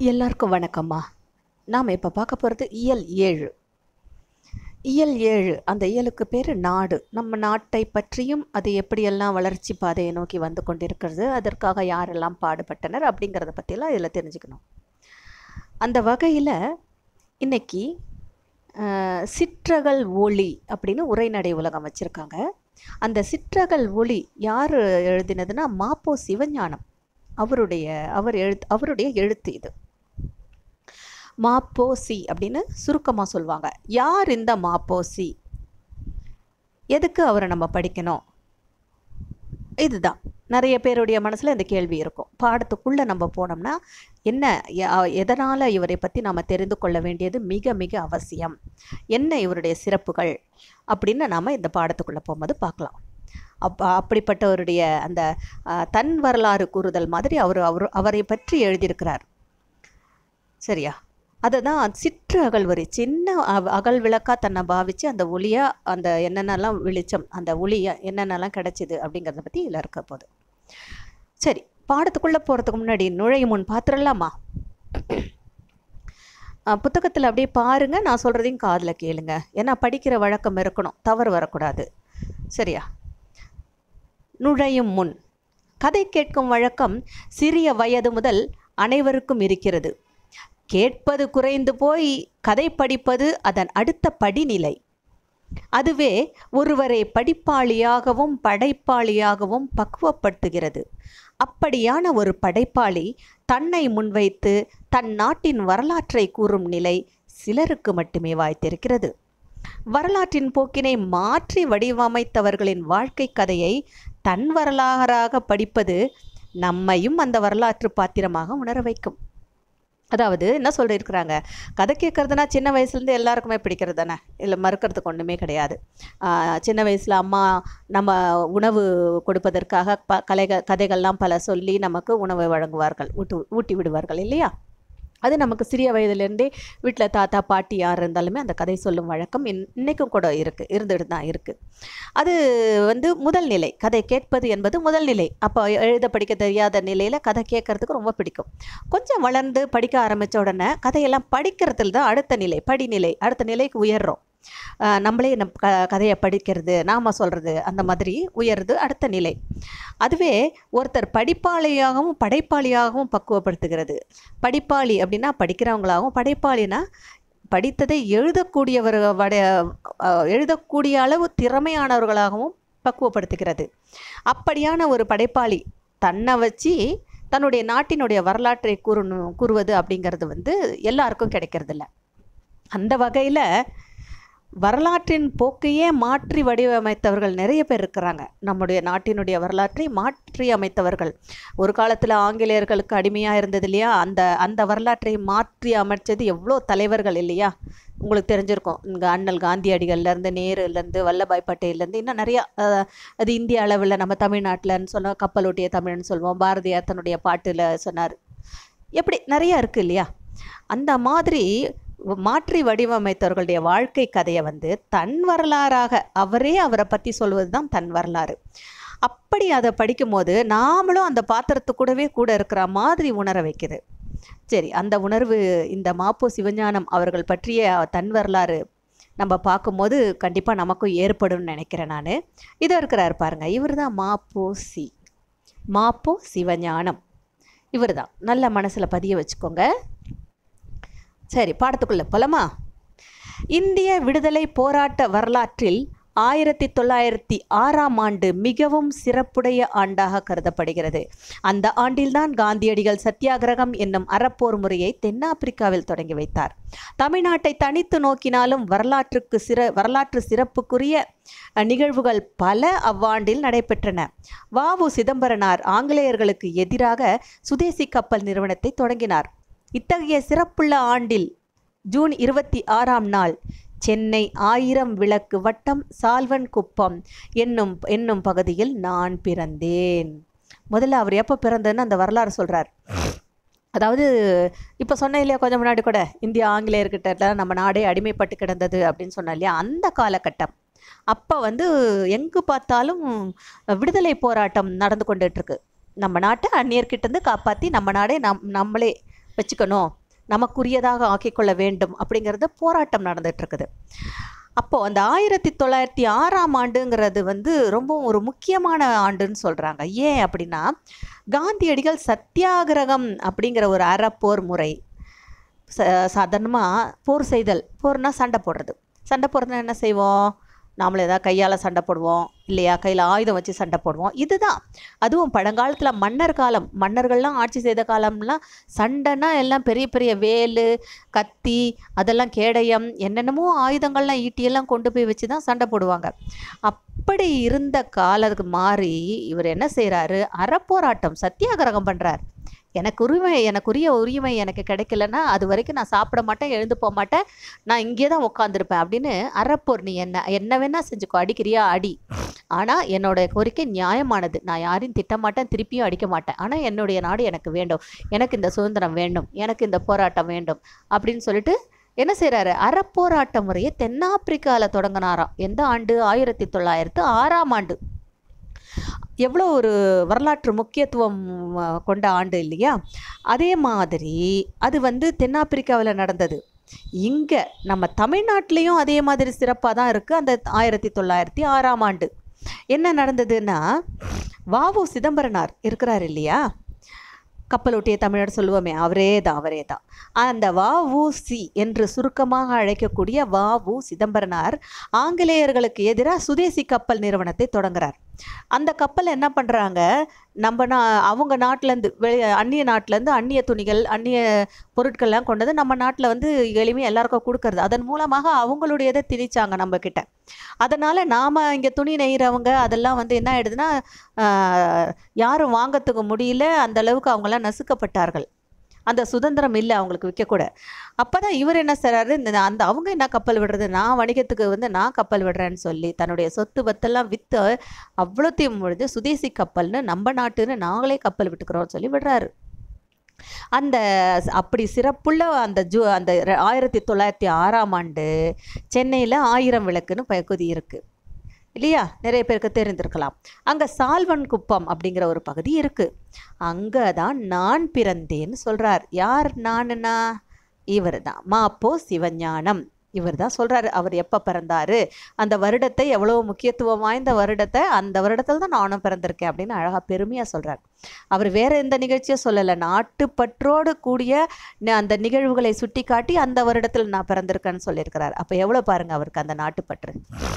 எல்லாருக்கும் வணக்கம்மா. நாம் இப்போ பார்க்க போகிறது இயல் 7. இயல் 7 அந்த இயலுக்கு பேர் நாடு. நம்ம நாட்டை பற்றியும் அது எப்படியெல்லாம் வளர்ச்சி பாதையை நோக்கி வந்து கொண்டிருக்கிறது, அதற்காக யாரெல்லாம் பாடுபட்டனர் அப்படிங்கிறத பற்றியெல்லாம் இதில் தெரிஞ்சுக்கணும். அந்த வகையில் இன்னைக்கு சிற்றகல் ஒளி அப்படின்னு உரைநடை உலகம் வச்சுருக்காங்க. அந்த சிற்றகல் ஒளி யார் எழுதினதுன்னா மாப்போ சிவஞானம். அவருடைய எழுத்து இது. மாப்போசி அப்படின்னு சுருக்கமாக சொல்லுவாங்க. யார் இந்த மாப்போசி, எதுக்கு அவரை நம்ம படிக்கணும், இதுதான் நிறைய பேருடைய மனசில் இந்த கேள்வி இருக்கும். பாடத்துக்குள்ளே நம்ம போனோம்னா என்ன, எதனால் இவரை பற்றி நாம் தெரிந்து கொள்ள வேண்டியது மிக மிக அவசியம், என்ன இவருடைய சிறப்புகள் அப்படின்னு நாம் இந்த பாடத்துக்குள்ளே போகும்போது பார்க்கலாம். அப்படிப்பட்டவருடைய அந்த தன் வரலாறு கூறுதல் மாதிரி அவரை பற்றி எழுதியிருக்கிறார். சரியா? அதை தான் சிற்று அகல்வரி, சின்ன அகல் விளக்காக தன்னை பாவித்து அந்த ஒளியாக அந்த என்னென்னலாம் வெளிச்சம், அந்த ஒளியாக என்னென்னலாம் கிடச்சிது அப்படிங்கிறத பற்றி இதில் இருக்க போகுது. சரி, பாடத்துக்குள்ளே போகிறதுக்கு முன்னாடி நுழையும் முன் பார்த்துடலாமா? புத்தகத்தில் அப்படியே பாருங்கள், நான் சொல்கிறதையும் காதில் கேளுங்க. ஏன்னா படிக்கிற வழக்கம் இருக்கணும், தவறு வரக்கூடாது. சரியா? நுழையும் முன், கதை கேட்கும் வழக்கம் சிறிய வயது முதல் அனைவருக்கும் இருக்கிறது. கேட்பது குறைந்து போய் கதை படிப்பது அதன் அடுத்த படிநிலை. அதுவே ஒருவரை படிப்பாளியாகவும் படைப்பாளியாகவும் பக்குவப்படுத்துகிறது. அப்படியான ஒரு படைப்பாளி தன்னை முன்வைத்து தன் நாட்டின் வரலாற்றை கூறும் நிலை சிலருக்கு மட்டுமே வாய்த்திருக்கிறது. வரலாற்றின் போக்கினை மாற்றி வடிவமைத்தவர்களின் வாழ்க்கை கதையை தன் வரலாறாக படிப்பது நம்மையும் அந்த வரலாற்று பாத்திரமாக உணர வைக்கும். அதாவது என்ன சொல்லியிருக்கிறாங்க, கதை கேட்குறதுனா சின்ன வயசுலேருந்து எல்லாருக்குமே பிடிக்கிறது தானே, இல்லை மறுக்கிறதுக்கு ஒன்றுமே கிடையாது. சின்ன வயசில் அம்மா நம்ம உணவு கொடுப்பதற்காக கதைகள்லாம் பல சொல்லி நமக்கு உணவை வழங்குவார்கள், ஊட்டி விடுவார்கள் இல்லையா? அது நமக்கு சிறிய வயதுலேருந்தே வீட்டில் தாத்தா பாட்டி யார் இருந்தாலுமே அந்த கதை சொல்லும் வழக்கம் இன்றைக்கும் கூட இருந்துட்டு தான் இருக்குது. அது முதல் நிலை, கதை கேட்பது என்பது முதல் நிலை. அப்போ எழுத படிக்க தெரியாத நிலையில் கதை கேட்குறதுக்கு ரொம்ப பிடிக்கும். கொஞ்சம் வளர்ந்து படிக்க ஆரம்பித்த உடனே கதையெல்லாம் படிக்கிறதுல தான் அடுத்த நிலை, படிநிலை, அடுத்த நிலைக்கு உயர்றோம். நம்மளே கதையை படிக்கிறது, நாம் சொல்கிறது, அந்த மாதிரி உயர்றது அடுத்த நிலை. அதுவே ஒருத்தர் படிப்பாளியாகவும் படைப்பாளியாகவும் பக்குவப்படுத்துகிறது. படிப்பாளி அப்படின்னா படிக்கிறவங்களாகவும், படைப்பாளினா படித்ததை எழுதக்கூடிய அளவு திறமையானவர்களாகவும் பக்குவப்படுத்துகிறது. அப்படியான ஒரு படைப்பாளி தன்னை வச்சு தன்னுடைய நாட்டினுடைய வரலாற்றை கூறுவது அப்படிங்கிறது எல்லாருக்கும் கிடைக்கிறதில்ல. அந்த வகையில் வரலாற்றின் போக்கையே மாற்றி வடிவமைத்தவர்கள் நிறைய பேர் இருக்கிறாங்க. நம்முடைய நாட்டினுடைய வரலாற்றை மாற்றி அமைத்தவர்கள். ஒரு காலத்தில் ஆங்கிலேயர்களுக்கு அடிமையாக இருந்தது இல்லையா, அந்த வரலாற்றை மாற்றி அமைச்சது எவ்வளோ தலைவர்கள் இல்லையா? உங்களுக்கு தெரிஞ்சிருக்கும். இங்கே அண்ணல் காந்தியடிகள்லேருந்து, நேருலேருந்து, வல்லபாய் பட்டேல்லேருந்து, இன்னும் நிறையா. அது இந்திய அளவில் நம்ம தமிழ்நாட்டில்னு சொன்னால் கப்பலோட்டிய தமிழ்னு சொல்லுவோம். பாரதியார் தன்னுடைய பாட்டில் சொன்னார். எப்படி நிறையா இருக்குது இல்லையா? அந்த மாதிரி மாற்றி வடிவமைத்தவர்களுடைய வாழ்க்கை கதையை தன் வரலாறாக அவரை பற்றி சொல்வது தான் தன் வரலாறு. அப்படி அதை படிக்கும்போது நாமளும் அந்த பாத்திரத்துக்கூடவே கூட இருக்கிற மாதிரி உணர வைக்குது. சரி, அந்த உணர்வு இந்த மாப்போ சிவஞானம் அவர்கள் பற்றிய தன் வரலாறு நம்ம பார்க்கும்போது கண்டிப்பாக நமக்கும் ஏற்படும்னு நினைக்கிறேன் நான். இதோ இருக்கிறார் பாருங்க, இவர் தான் மாப்போ சிவஞானம். இவர் தான், நல்ல மனசில் பதிய வச்சுக்கோங்க. சரி, பாடத்துக்குள்ள போலாமா? இந்திய விடுதலை போராட்ட வரலாற்றில் 1906ஆம் ஆண்டு மிகவும் சிறப்புடைய ஆண்டாக கருதப்படுகிறது. அந்த ஆண்டில்தான் காந்தியடிகள் சத்தியாகிரகம் என்னும் அறப்போர் முறையை தென்னாப்பிரிக்காவில் தொடங்கி வைத்தார். தமிழ்நாட்டை தனித்து நோக்கினாலும் வரலாற்று சிறப்புக்குரிய நிகழ்வுகள் பல அவ்வாண்டில் நடைபெற்றன. வ.உ. சிதம்பரனார் ஆங்கிலேயர்களுக்கு எதிராக சுதேசி கப்பல் நிறுவனத்தை தொடங்கினார். இத்தகைய சிறப்புள்ள ஆண்டில் ஜூன் 26ஆம் நாள் சென்னை 1000 விளக்கு வட்டம் சால்வன் குப்பம் என்னும் பகுதியில் நான் பிறந்தேன். முதல்ல அவர் எப்போ பிறந்ததுன்னு அந்த வரலாறு சொல்கிறார். அதாவது இப்போ சொன்ன இல்லையா, கொஞ்சம் முன்னாடி கூட இந்தியா ஆங்கிலேயர்கிட்ட நம்ம நாடே அடிமைப்பட்டு கிடந்தது அப்படின்னு சொன்ன இல்லையா, அந்த காலகட்டம். அப்போ எங்கு பார்த்தாலும் விடுதலை போராட்டம் நடந்து கொண்டுட்ருக்கு. நம்ம நாட்டை அந்நியர்கிட்டேருந்து காப்பாற்றி நம்ம நாடே நம்மளே வச்சுக்கணும், நமக்குரியதாக ஆக்கிக்கொள்ள வேண்டும் அப்படிங்கிறது போராட்டம் நடந்துகிட்ருக்குது. அப்போது அந்த 1906ஆம் ஆண்டுங்கிறது வந்து ரொம்ப ஒரு முக்கியமான ஆண்டுன்னு சொல்கிறாங்க. ஏன் அப்படின்னா, காந்தியடிகள் சத்தியாகிரகம் அப்படிங்கிற ஒரு அறப்போர் முறை, சாதாரணமாக போர் செய்தல், போர்னால் சண்டை போடுறது. சண்டை போடுறதுனா என்ன செய்வோம், நாமளே ஏதாவது கையால் சண்டை போடுவோம் இல்லையா, கையில் ஆயுதம் வச்சு சண்டை போடுவோம். இதுதான். அதுவும் பழங்காலத்தில் மன்னர் காலம், மன்னர்கள்லாம் ஆட்சி செய்த காலம்லாம் சண்டைன்னா எல்லாம் பெரிய பெரிய வேலு, கத்தி, அதெல்லாம் கேடயம், என்னென்னமோ ஆயுதங்கள்லாம் ஈட்டியெல்லாம் கொண்டு போய் வச்சு தான் சண்டை போடுவாங்க. அப்படி இருந்த காலத்துக்கு மாறி இவர் என்ன செய்கிறாரு, அறப்போராட்டம், சத்தியாகிரகம் பண்ணுறார். எனக்குரிய உரிமை எனக்கு கிடைக்கலன்னா அது வரைக்கும் நான் சாப்பிட மாட்டேன், எழுந்து போக மாட்டேன், நான் இங்கே தான் உட்காந்துருப்பேன் அப்படின்னு அறப்போர். நீ என்ன வேணால் செஞ்சுக்கோ, அடிக்கிறியா அடி, ஆனால் என்னோட கோரிக்கை நியாயமானது, நான் யாரையும் திட்ட மாட்டேன், திருப்பியும் அடிக்க மாட்டேன், ஆனால் என்னுடைய நாடு எனக்கு வேண்டும், எனக்கு இந்த சுதந்திரம் வேண்டும், எனக்கு இந்த போராட்டம் வேண்டும் அப்படின்னு சொல்லிட்டு என்ன செய்கிறாரு, அறப்போராட்ட முறையை தென்னாப்பிரிக்காவில் தொடங்கினாராம். எந்த ஆண்டு, 1906ஆம் ஆண்டு. எவ்வளோ ஒரு வரலாற்று முக்கியத்துவம் கொண்ட ஆண்டு இல்லையா. அதே மாதிரி அது வந்து தென்னாப்பிரிக்காவில் நடந்தது. இங்கே நம்ம தமிழ்நாட்டிலையும் அதே மாதிரி சிறப்பாக தான் இருக்குது. அந்த 1906ஆம் ஆண்டு என்ன நடந்ததுன்னா, வ.உ. சிதம்பரனார் இருக்கிறார் இல்லையா, கப்பலோட்டிய தமிழர் சொல்லுவோமே, அவரே தான். அந்த வ.உ.சி என்று சுருக்கமாக அழைக்கக்கூடிய வ.உ. சிதம்பரனார் ஆங்கிலேயர்களுக்கு எதிராக சுதேசி கப்பல் நிறுவனத்தை தொடங்குறார். அந்த கப்பல் என்ன பண்ணுறாங்க, அவங்க நாட்டிலேருந்து அந்நிய நாட்டிலேருந்து அந்நிய துணிகள், அந்நிய பொருட்கள்லாம் கொண்டது நம்ம நாட்டில் வந்து எளிமையாக எல்லாருக்கும் கொடுக்கறது. அதன் மூலமாக அவங்களுடையதை திணிச்சாங்க நம்மக்கிட்ட. அதனால் நாம் இங்கே துணி நெய்கிறவங்க அதெல்லாம் வந்து என்ன ஆகிடுதுன்னா, யாரும் வாங்கிறதுக்கு முடியல, அந்த அளவுக்கு அவங்களாம் நசுக்கப்பட்டார்கள். அந்த சுதந்திரம் இல்லை அவங்களுக்கு விற்கக்கூட. அப்போ தான் இவர் என்ன செய்கிறாரு, அவங்க என்ன கப்பல் விடுறது, நான் வணிகத்துக்கு வந்து நான் கப்பல் விடுறேன்னு சொல்லி தன்னுடைய சொத்து பத்தெல்லாம் விற்று அவ்வளோத்தையும் முடிஞ்சு சுதேசி கப்பல்னு நம்ம நாட்டுன்னு நாங்களே கப்பல் விட்டுக்கிறோம்னு சொல்லி விடுறாரு. அப்படி சிறப்புள்ள அந்த 1906ஆம் ஆண்டு சென்னையில் 1000 விளக்குன்னு பகுதி இருக்குது இல்லையா, நிறைய பேருக்கு தெரிந்திருக்கலாம். அங்கே சால்வன் குப்பம் அப்படிங்கிற ஒரு பகுதி இருக்குது. அங்கே தான் நான் பிறந்தேன்னு சொல்கிறார். யார் நானுன்னா, இவர் தான் மாப்போ சிவஞானம். இவர் தான் சொல்கிறாரு அவர் எப்போ பிறந்தார், அந்த வருடத்தை, எவ்வளோ முக்கியத்துவம் வாய்ந்த வருடத்தை, அந்த வருடத்தில் தான் நானும் பிறந்திருக்கேன் அப்படின்னு அழகாக பெருமையாக சொல்கிறார். அவர் வேறு எந்த நிகழ்ச்சியும் சொல்லலை, நாட்டுப்பற்றோடு கூடிய அந்த நிகழ்வுகளை சுட்டி காட்டி அந்த வருடத்தில் நான் பிறந்திருக்கேன்னு சொல்லியிருக்கிறார். அப்போ எவ்வளோ பாருங்கள் அவருக்கு அந்த நாட்டுப்பற்று.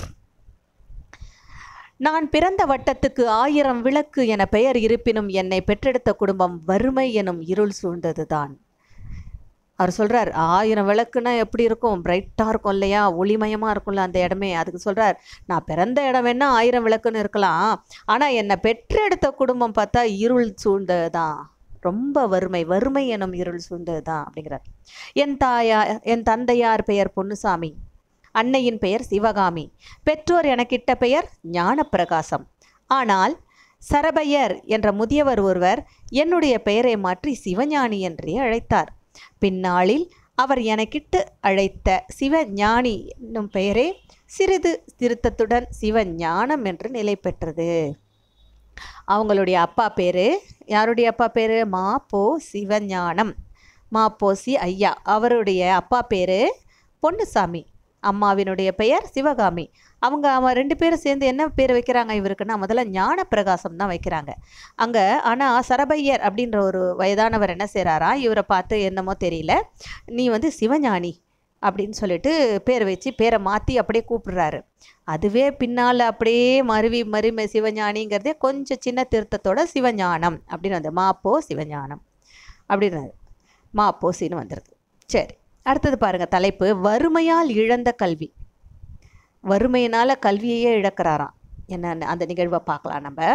நான் பிறந்த வட்டத்துக்கு 1000 விளக்கு என பெயர் இருப்பினும் என்னை பெற்றெடுத்த குடும்பம் வறுமை எனும் இருள் சூழ்ந்தது தான். அவர் சொல்கிறார், 1000 விளக்குன்னா எப்படி இருக்கும், பிரைட்டாக இருக்கும் இல்லையா, ஒளிமயமாக இருக்கும்ல அந்த இடமே. அதுக்கு சொல்கிறார், நான் பிறந்த இடம் வேணா 1000 விளக்குன்னு இருக்கலாம், ஆனால் என்னை பெற்றெடுத்த குடும்பம் பார்த்தா இருள் சூழ்ந்தது தான், ரொம்ப வறுமை எனும் இருள் சூழ்ந்தது தான் அப்படிங்கிறார். என் தந்தையார் பெயர் பொன்னுசாமி, அன்னையின் பெயர் சிவகாமி, பெற்றோர் எனக்கிட்ட பெயர் ஞானப்பிரகாசம். ஆனால் சரபையர் என்ற முதியவர் ஒருவர் என்னுடைய பெயரை மாற்றி சிவஞானி என்றே அழைத்தார். பின்னாளில் அவர் எனக்கிட்டு அழைத்த சிவஞானி என்னும் பெயரே சிறிது திருத்தத்துடன் சிவஞானம் என்று நிலை பெற்றது. அவங்களுடைய அப்பா பேர், யாருடைய அப்பா பேர், மாப்போ சிவஞானம், மாப்போசி ஐயா. அவருடைய அப்பா பேர் பொன்னுசாமி, அம்மாவினுடைய பெயர் சிவகாமி. அவங்க 2 பேரும் சேர்ந்து என்ன பேர் வைக்கிறாங்க இவருக்குன்னா, முதல்ல ஞான பிரகாசம் தான் வைக்கிறாங்க அங்கே. ஆனால் சரபையர் அப்படின்ற ஒரு வயதானவர் என்ன செய்கிறாரா, இவரை பார்த்து என்னமோ தெரியல, நீ வந்து சிவஞானி அப்படின்னு சொல்லிட்டு பேர் வச்சு பேரை மாற்றி அப்படியே கூப்பிடுறாரு. அதுவே பின்னால் அப்படியே மருவி சிவஞானிங்கிறதே கொஞ்சம் சின்ன திருத்தத்தோட சிவஞானம் அப்படின்னு வந்து மாப்போ சிவஞானம் அப்படின்றது மாப்போசின்னு வந்துடுது. சரி, அடுத்தது பாருங்கள் தலைப்பு, வறுமையால் இழந்த கல்வி. வறுமையினால் கல்வியையே இழக்கிறாராம். என்னன்னு அந்த நிகழ்வை பார்க்கலாம் நம்ம.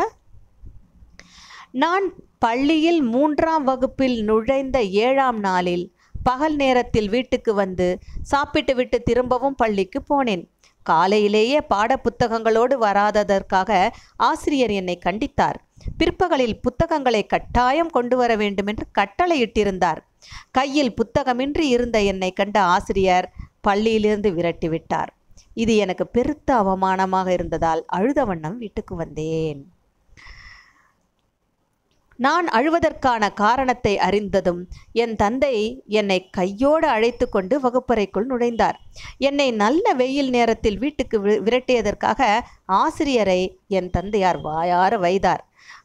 நான் பள்ளியில் 3ஆம் வகுப்பில் நுழைந்த 7ஆம் நாளில் பகல் நேரத்தில் வீட்டுக்கு வந்து சாப்பிட்டு விட்டு திரும்பவும் பள்ளிக்கு போனேன். காலையிலேயே பாட புத்தகங்களோடு வராததற்காக ஆசிரியர் என்னை கண்டித்தார். பிற்பகலில் புத்தகங்களை கட்டாயம் கொண்டு வர வேண்டும் என்று கட்டளையிட்டிருந்தார். கையில் புத்தகமின்றி இருந்த என்னை கண்ட ஆசிரியர் பள்ளியிலிருந்து விரட்டிவிட்டார். இது எனக்கு பெருத்த அவமானமாக இருந்ததால் அழுத வண்ணம் வீட்டுக்கு வந்தேன். நான் அழுவதற்கான காரணத்தை அறிந்ததும் என் தந்தை என்னை கையோடு அழைத்து கொண்டு வகுப்பறைக்குள் நுழைந்தார். என்னை நல்ல வெயில் நேரத்தில் வீட்டுக்கு விரட்டியதற்காக ஆசிரியரை என் தந்தையார் வாயார வைத்தார்.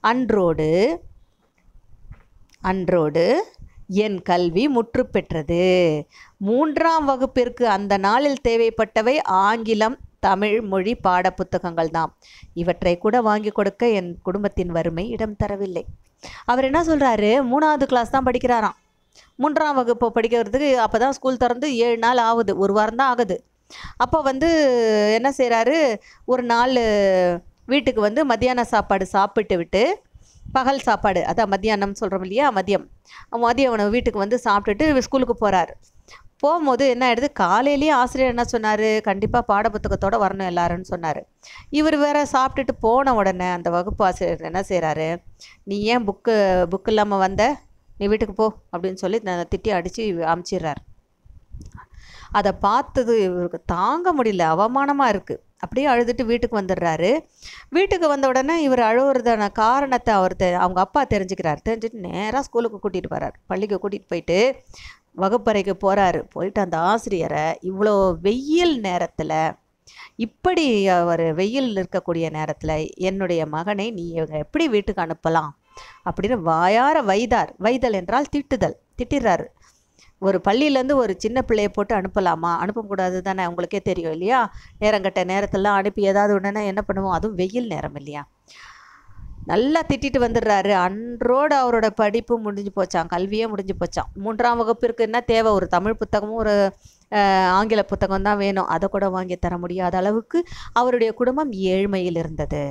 அன்றோடு என் கல்வி முற்று பெற்றது. 3ஆம் வகுப்பிற்கு அந்த நாளில் தேவைப்பட்டவை ஆங்கிலம், தமிழ் மொழி பாட புத்தகங்கள் தான். இவற்றை கூட வாங்கி கொடுக்க என் குடும்பத்தின் வறுமை இடம் தரவில்லை. அவர் என்ன சொல்கிறாரு, 3ஆவது கிளாஸ் தான் படிக்கிறாராம். 3ஆம் வகுப்பு படிக்கிறதுக்கு அப்போ தான் ஸ்கூல் திறந்து 7 நாள் ஆகுது, 1 வாரம் தான் ஆகுது. அப்போ என்ன செய்கிறாரு, ஒரு நாள் வீட்டுக்கு மத்தியான சாப்பாடு சாப்பிட்டு விட்டு, பகல் சாப்பாடு அதான் மத்தியானம் சொல்கிறோம் இல்லையா, மதிய உணவு வீட்டுக்கு சாப்பிட்டுட்டு ஸ்கூலுக்கு போகிறாரு. போகும்போது என்ன ஆகிடுது, காலையிலேயே ஆசிரியர் என்ன சொன்னார், கண்டிப்பாக பாட புத்தகத்தோடு வரணும் எல்லாருன்னு சொன்னார். இவர் வேற சாப்பிட்டுட்டு போன உடனே அந்த வகுப்பு ஆசிரியர் என்ன செய்கிறாரு, நீ ஏன் புக்கு இல்லாமல் வந்த, நீ வீட்டுக்கு போ அப்படின்னு சொல்லி திட்டி அடித்து அமுச்சிடுறார். அதை பார்த்தது இவருக்கு தாங்க முடியல, அவமானமாக இருக்குது. அப்படியே அழுதுட்டு வீட்டுக்கு வந்துடுறாரு. வீட்டுக்கு வந்த உடனே இவர் அழுவுறதான காரணத்தை அவங்க அப்பா தெரிஞ்சுட்டு நேராக ஸ்கூலுக்கு கூட்டிகிட்டு போகிறார். பள்ளிக்கு கூட்டிகிட்டு போயிட்டு வகுப்பறைக்கு போகிறாரு. போயிட்டு அந்த ஆசிரியரை இவ்வளோ வெயில் நேரத்தில், இப்படி அவர் வெயில் இருக்கக்கூடிய நேரத்தில் என்னுடைய மகனை நீ எப்படி வீட்டுக்கு அனுப்பலாம் அப்படின்னு வாயார வைதல் என்றால் திட்டிடுறாரு. ஒரு பள்ளியிலேருந்து ஒரு சின்ன பிள்ளையை போட்டு அனுப்பலாமா, அனுப்பக்கூடாது தானே, உங்களுக்கே தெரியும் இல்லையா. நேரங்கட்ட நேரத்திலாம் அனுப்பி ஏதாவது உடனே என்ன பண்ணுவோம், அதுவும் வெயில் நேரம் இல்லையா. நல்லா திட்டிட்டு வந்துடுறாரு. அன்றோடு அவரோட படிப்பு முடிஞ்சு போச்சான், கல்வியே முடிஞ்சு போச்சான். 3ஆம் வகுப்பிற்கு என்ன தேவை, ஒரு தமிழ் புத்தகமும் ஒரு ஆங்கில புத்தகம் தான் வேணும். அதை கூட வாங்கி தர முடியாத அளவுக்கு அவருடைய குடும்பம் ஏழ்மையில் இருந்தது.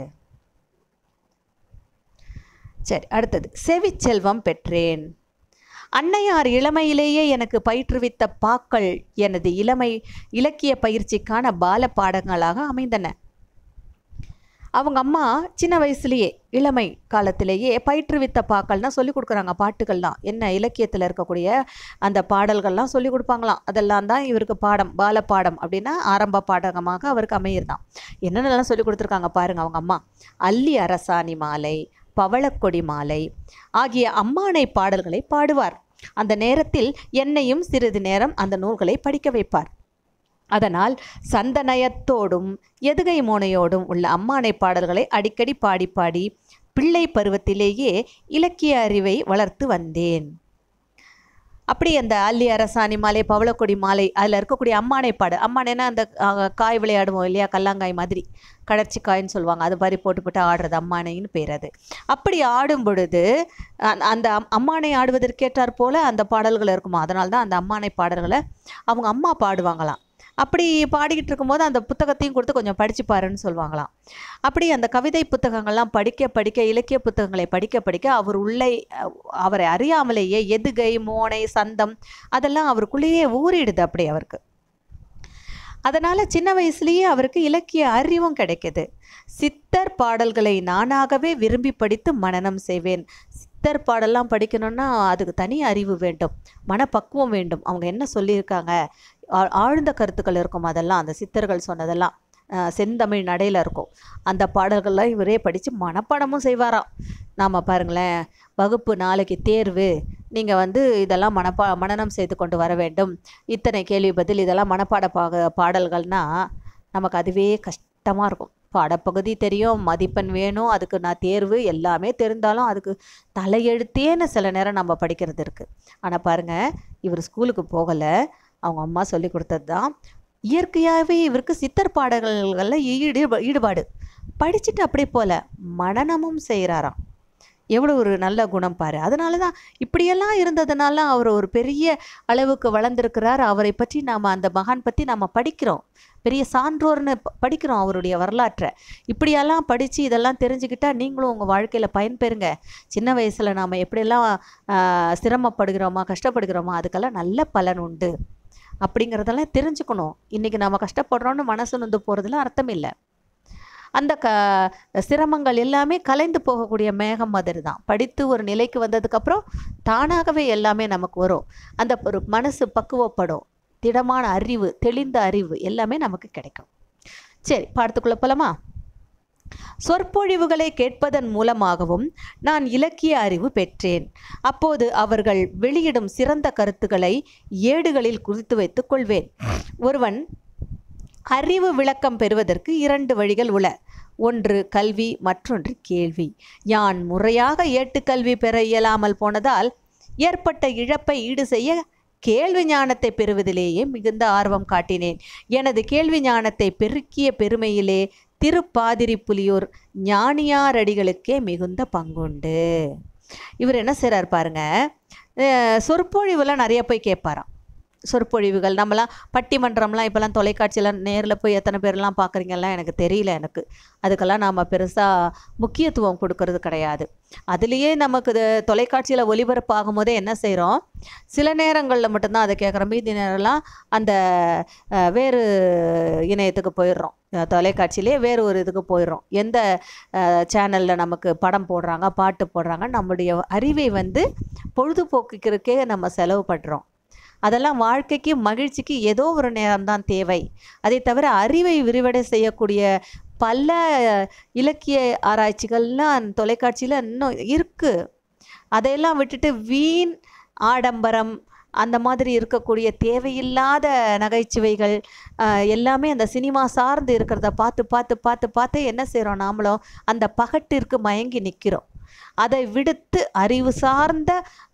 சரி, அடுத்தது செவிச்செல்வம் பெற்றேன். அன்னையார் இளமையிலேயே எனக்கு பயிற்றுவித்த பாக்கள் எனது இலக்கிய பயிற்சிக்கான பால பாடங்களாக அமைந்தன. அவங்க அம்மா சின்ன வயசுலேயே, இளமை காலத்திலேயே பயிற்றுவித்த பாக்கள்னால் சொல்லி கொடுக்குறாங்க. பாட்டுகள்லாம் என்ன, இலக்கியத்தில் இருக்கக்கூடிய அந்த பாடல்கள்லாம் சொல்லி கொடுப்பாங்களாம். அதெல்லாம் தான் இவருக்கு பாடம், பால பாடம் அப்படின்னா ஆரம்ப பாடகமாக அவருக்கு அமையிருந்தான். என்னென்னலாம் சொல்லி கொடுத்துருக்காங்க பாருங்கள் அவங்க அம்மா. அல்லி அரசாணி மாலை, பவளக்கொடி மாலை ஆகிய அம்மானை பாடல்களை பாடுவார். அந்த நேரத்தில் என்னையும் சிறிது நேரம் அந்த நூல்களை படிக்க வைப்பார். அதனால் சந்தனயத்தோடும் எதுகை மோனையோடும் உள்ள அம்மானை பாடல்களை அடிக்கடி பாடி பாடி பிள்ளை பருவத்திலேயே இலக்கிய அறிவை வளர்த்து வந்தேன். அப்படி அந்த அல்லி அரசாணி மாலை, பவளக்கொடி மாலை, அதில் இருக்கக்கூடிய அம்மானை பாடு, அம்மானைன்னா அந்த காய் விளையாடுவோம் இல்லையா, கல்லாங்காய் மாதிரி, கடற்சி காயின்னு சொல்லுவாங்க, அது மாதிரி போட்டு ஆடுறது அம்மானைன்னு பேர். அது அப்படி ஆடும் பொழுது அந்த அம்மானை ஆடுவதற்கேற்றாற் போல் அந்த பாடல்கள் இருக்குமா. அதனால தான் அந்த அம்மானை பாடல்களை அவங்க அம்மா பாடுவாங்களாம். அப்படி பாடிக்கிட்டு இருக்கும்போது அந்த புத்தகத்தையும் கொடுத்து கொஞ்சம் படித்து பாருன்னு சொல்லுவாங்களாம். அப்படி அந்த கவிதை புத்தகங்கள்லாம் படிக்க இலக்கிய புத்தகங்களை படிக்க அவரை அறியாமலேயே எதுகை மோனை சந்தம் அதெல்லாம் அவருக்குள்ளேயே ஊறிடுது அப்படி அவருக்கு. அதனால் சின்ன வயசுலேயே அவருக்கு இலக்கிய அறிவும் கிடைக்கிது. சித்தர் பாடல்களை நானாகவே விரும்பி படித்து மனனம் செய்வேன். சித்தர் பாடலாம் படிக்கணும்னா அதுக்கு தனி அறிவு வேண்டும், மனப்பக்குவம் வேண்டும். அவங்க என்ன சொல்லியிருக்காங்க, ஆழ்ந்த கருத்துக்கள் இருக்கும். அதெல்லாம் அந்த சித்தர்கள் சொன்னதெல்லாம் செந்தமிழ் நடையில் இருக்கும். அந்த பாடல்கள்லாம் இவரே படித்து மனப்பாடமும் செய்வாராம். நாம் பாருங்களேன், வகுப்பு நாளைக்கு தேர்வு, நீங்கள் இதெல்லாம் மனனம் செய்து கொண்டு வர வேண்டும், இத்தனை கேள்வி பதில், இதெல்லாம் மனப்பாட பாடல்கள்னால் நமக்கு அதுவே கஷ்டமாக இருக்கும். பாடப்பகுதி தெரியும், மதிப்பெண் வேணும், அதுக்கு நான் தேர்வு எல்லாமே தெரிந்தாலும் அதுக்கு தலையெழுத்தேன்னு சில நேரம் நம்ம படிக்கிறது இருக்குது. ஆனால் பாருங்கள், இவர் ஸ்கூலுக்கு போகலை, அவங்க அம்மா சொல்லி கொடுத்தது தான். இயற்கையாகவே இவருக்கு சித்தர் பாடல்களில் ஈடுபாடு, படிச்சுட்டு அப்படியே போல் மனனமும் செய்கிறாராம். எவ்வளோ ஒரு நல்ல குணம் பாரு. அதனால தான் இப்படியெல்லாம் இருந்ததுனால அவர் ஒரு பெரிய அளவுக்கு வளர்ந்துருக்கிறார். அவரை பற்றி நாம், அந்த மகான் பற்றி நம்ம படிக்கிறோம், பெரிய சான்றோர்னு படிக்கிறோம் அவருடைய வரலாற்றை. இப்படியெல்லாம் படித்து இதெல்லாம் தெரிஞ்சுக்கிட்டால் நீங்களும் உங்கள் வாழ்க்கையில் பயன்பெறுங்க. சின்ன வயசில் நாம் எப்படியெல்லாம் சிரமப்படுகிறோமா, கஷ்டப்படுகிறோமா, அதுக்கெல்லாம் நல்ல பலன் உண்டு அப்படிங்கிறதெல்லாம் தெரிஞ்சுக்கணும். இன்றைக்கி நம்ம கஷ்டப்படுறோன்னு மனசு நொந்து போகிறதுல அர்த்தம் இல்லை. அந்த சிரமங்கள் எல்லாமே கலைந்து போகக்கூடிய மேகம் மாதிரி தான். படித்து ஒரு நிலைக்கு வந்ததுக்கப்புறம் தானாகவே எல்லாமே நமக்கு வரும். அந்த ஒரு மனசு பக்குவப்படும், திடமான அறிவு, தெளிந்த அறிவு எல்லாமே நமக்கு கிடைக்கும். சரி, பாடத்துக்குள்ளே போகலாமா? சொற்பொழிவுகளை கேட்பதன் மூலமாகவும் நான் இலக்கிய அறிவு பெற்றேன். அப்போது அவர்கள் வெளியிடும் சிறந்த கருத்துக்களை ஏடுகளில் குறித்து வைத்துக் கொள்வேன். ஒருவன் அறிவு விளக்கம் பெறுவதற்கு 2 வழிகள் உள. ஒன்று கல்வி, மற்றொன்று கேள்வி. யான் முறையாக ஏட்டுக்கல்வி பெற இயலாமல் போனதால் ஏற்பட்ட இழப்பை ஈடு செய்ய கேள்வி ஞானத்தை பெறுவதிலேயே மிகுந்த ஆர்வம் காட்டினேன். எனது கேள்வி ஞானத்தை பெருக்கிய பெருமையிலே திருப்பாதிரி புலியூர் ஞானியாரடிகளுக்கே மிகுந்த பங்குண்டு. இவர் என்ன செய்கிறார் பாருங்க, சொற்பொழிவுலாம் நிறைய போய் கேட்பாராம். சொற்பொழிவுகள் நம்மலாம் பட்டிமன்றம்லாம் இப்போலாம் தொலைக்காட்சியில் நேரில் போய் எத்தனை பேர்லாம் பார்க்குறீங்கலாம் எனக்கு தெரியல. அதுக்கெல்லாம் நாம் பெருசாக முக்கியத்துவம் கொடுக்கறது கிடையாது. அதுலேயே நமக்கு தொலைக்காட்சியில் ஒளிபரப்பாகும் போதே என்ன செய்கிறோம், சில நேரங்களில் மட்டும்தான் அதை கேட்குறோம். மீதி நேரம்லாம் அந்த வேறு இணையத்துக்கு போயிடுறோம். தொலைக்காட்சியிலே வேறு ஒரு இதுக்கு போயிடுறோம். எந்த சேனலில் நமக்கு படம் போடுறாங்க, பாட்டு போடுறாங்க, நம்முடைய அறிவை பொழுதுபோக்குக்கிறதுக்கே நம்ம செலவு பண்ணுறோம். அதெல்லாம் வாழ்க்கைக்கு மகிழ்ச்சிக்கு ஏதோ ஒரு நேரம்தான் தேவை. அதை தவிர அறிவை விரிவடை செய்யக்கூடிய பல இலக்கிய ஆராய்ச்சிகள்லாம் தொலைக்காட்சியில் இன்னும் இருக்குது. அதையெல்லாம் விட்டுட்டு வீண் ஆடம்பரம் அந்த மாதிரி இருக்கக்கூடிய தேவையில்லாத நகைச்சுவைகள் எல்லாமே அந்த சினிமா சார்ந்து இருக்கிறத பார்த்து பார்த்து பார்த்து பார்த்து என்ன செய்கிறோம், நாமளும் அந்த பகட்டிற்கு மயங்கி நிற்கிறோம். அதை விடுத்து அறிவு சார்ந்த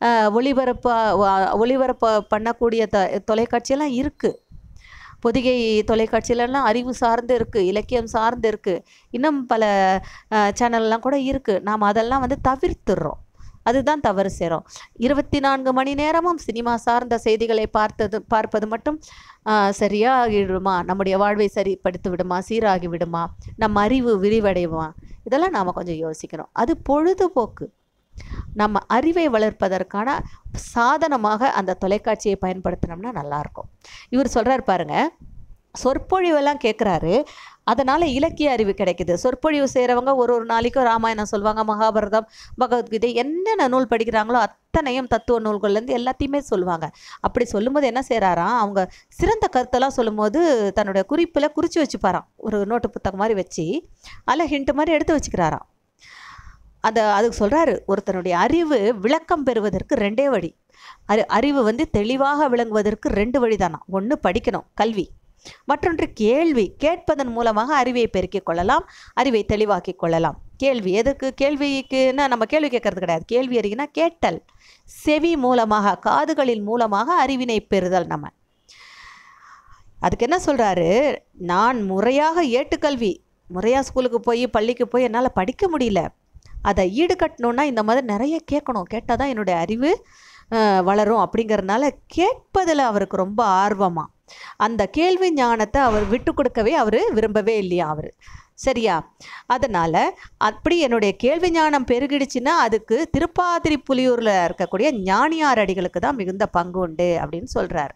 ஒளிபரப்பு பண்ணக்கூடிய தொலைக்காட்சியெல்லாம் இருக்குது. பொதிகை தொலைக்காட்சியிலலாம் அறிவு சார்ந்து இருக்குது, இலக்கியம் சார்ந்து இருக்குது, இன்னும் பல சேனல்லாம் கூட இருக்குது. நாம் அதெல்லாம் தவிர்த்துடுறோம். அதுதான் தவறு செய்கிறோம். 24 மணி நேரமும் சினிமா சார்ந்த செய்திகளை பார்ப்பது மட்டும் சரியாகிவிடுமா, நம்முடைய வாழ்வை சரிப்படுத்தி விடுமா, சீராகி விடுமா, நம்ம அறிவு விரிவடையுமா, இதெல்லாம் நாம் கொஞ்சம் யோசிக்கணும். அது பொழுதுபோக்கு. நம்ம அறிவை வளர்ப்பதற்கான சாதனமாக அந்த தொலைக்காட்சியை பயன்படுத்தினோம்னா நல்லாயிருக்கும். இவர் சொல்கிறார் பாருங்க, சொற்பொழிவெல்லாம் கேட்குறாரு, அதனால் இலக்கிய அறிவு கிடைக்குது. சொற்பொழிவு செய்கிறவங்க ஒரு நாளைக்கும் ராமாயணம் சொல்லுவாங்க, மகாபாரதம், பகவத்கீதை, என்னென்ன நூல் படிக்கிறாங்களோ அத்தனையும் தத்துவ நூல்கள்லேருந்து எல்லாத்தையுமே சொல்லுவாங்க. அப்படி சொல்லும்போது என்ன செய்கிறாராம், அவங்க சிறந்த கருத்தெல்லாம் சொல்லும்போது தன்னுடைய குறிப்பில் குறித்து வச்சுப்பாராம். ஒரு நோட்டு புத்தகம் மாதிரி வச்சு அதில் ஹிண்ட் மாதிரி எடுத்து வச்சுக்கிறாராம். அதுக்கு சொல்கிறாரு, ஒருத்தனுடைய அறிவு விளக்கம் பெறுவதற்கு 2 வழி. அறிவு தெளிவாக விளங்குவதற்கு 2 வழி தானா. ஒன்று படிக்கணும், கல்வி. மற்றொன்று கேள்வி. கேட்பதன் மூலமாக அறிவை பெருக்கிக் கொள்ளலாம், அறிவை தெளிவாக்கி கொள்ளலாம். கேள்வி எதுக்கு? கேள்விக்குன்னா நம்ம கேள்வி கேட்கறது கிடையாது. கேள்வி அறிவுனா கேட்டல், செவி மூலமாக, காதுகளின் மூலமாக அறிவினை பெறுதல். நம்ம அதுக்கு என்ன சொல்கிறாரு, நான் முறையாக ஏட்டுக்கல்வி, முறையாக ஸ்கூலுக்கு போய் பள்ளிக்கு போய் என்னால் படிக்க முடியல, அதை ஈடுகட்டணுன்னா இந்த மாதிரி நிறைய கேட்கணும், கேட்டால் தான் என்னுடைய அறிவு வளரும். அப்படிங்கிறதுனால கேட்பதில் அவருக்கு ரொம்ப ஆர்வமாக, அந்த கேள்வி ஞானத்தை அவர் விட்டு கொடுக்கவே அவர் விரும்பவே இல்லையா அவர். சரியா? அதனால் அப்படி என்னுடைய கேள்வி ஞானம் பெருகிடுச்சுன்னா அதுக்கு திருப்பாதிரி புலியூரில் இருக்கக்கூடிய ஞானியார் அடிகளுக்கு தான் மிகுந்த பங்கு உண்டு அப்படின்னு சொல்கிறார்.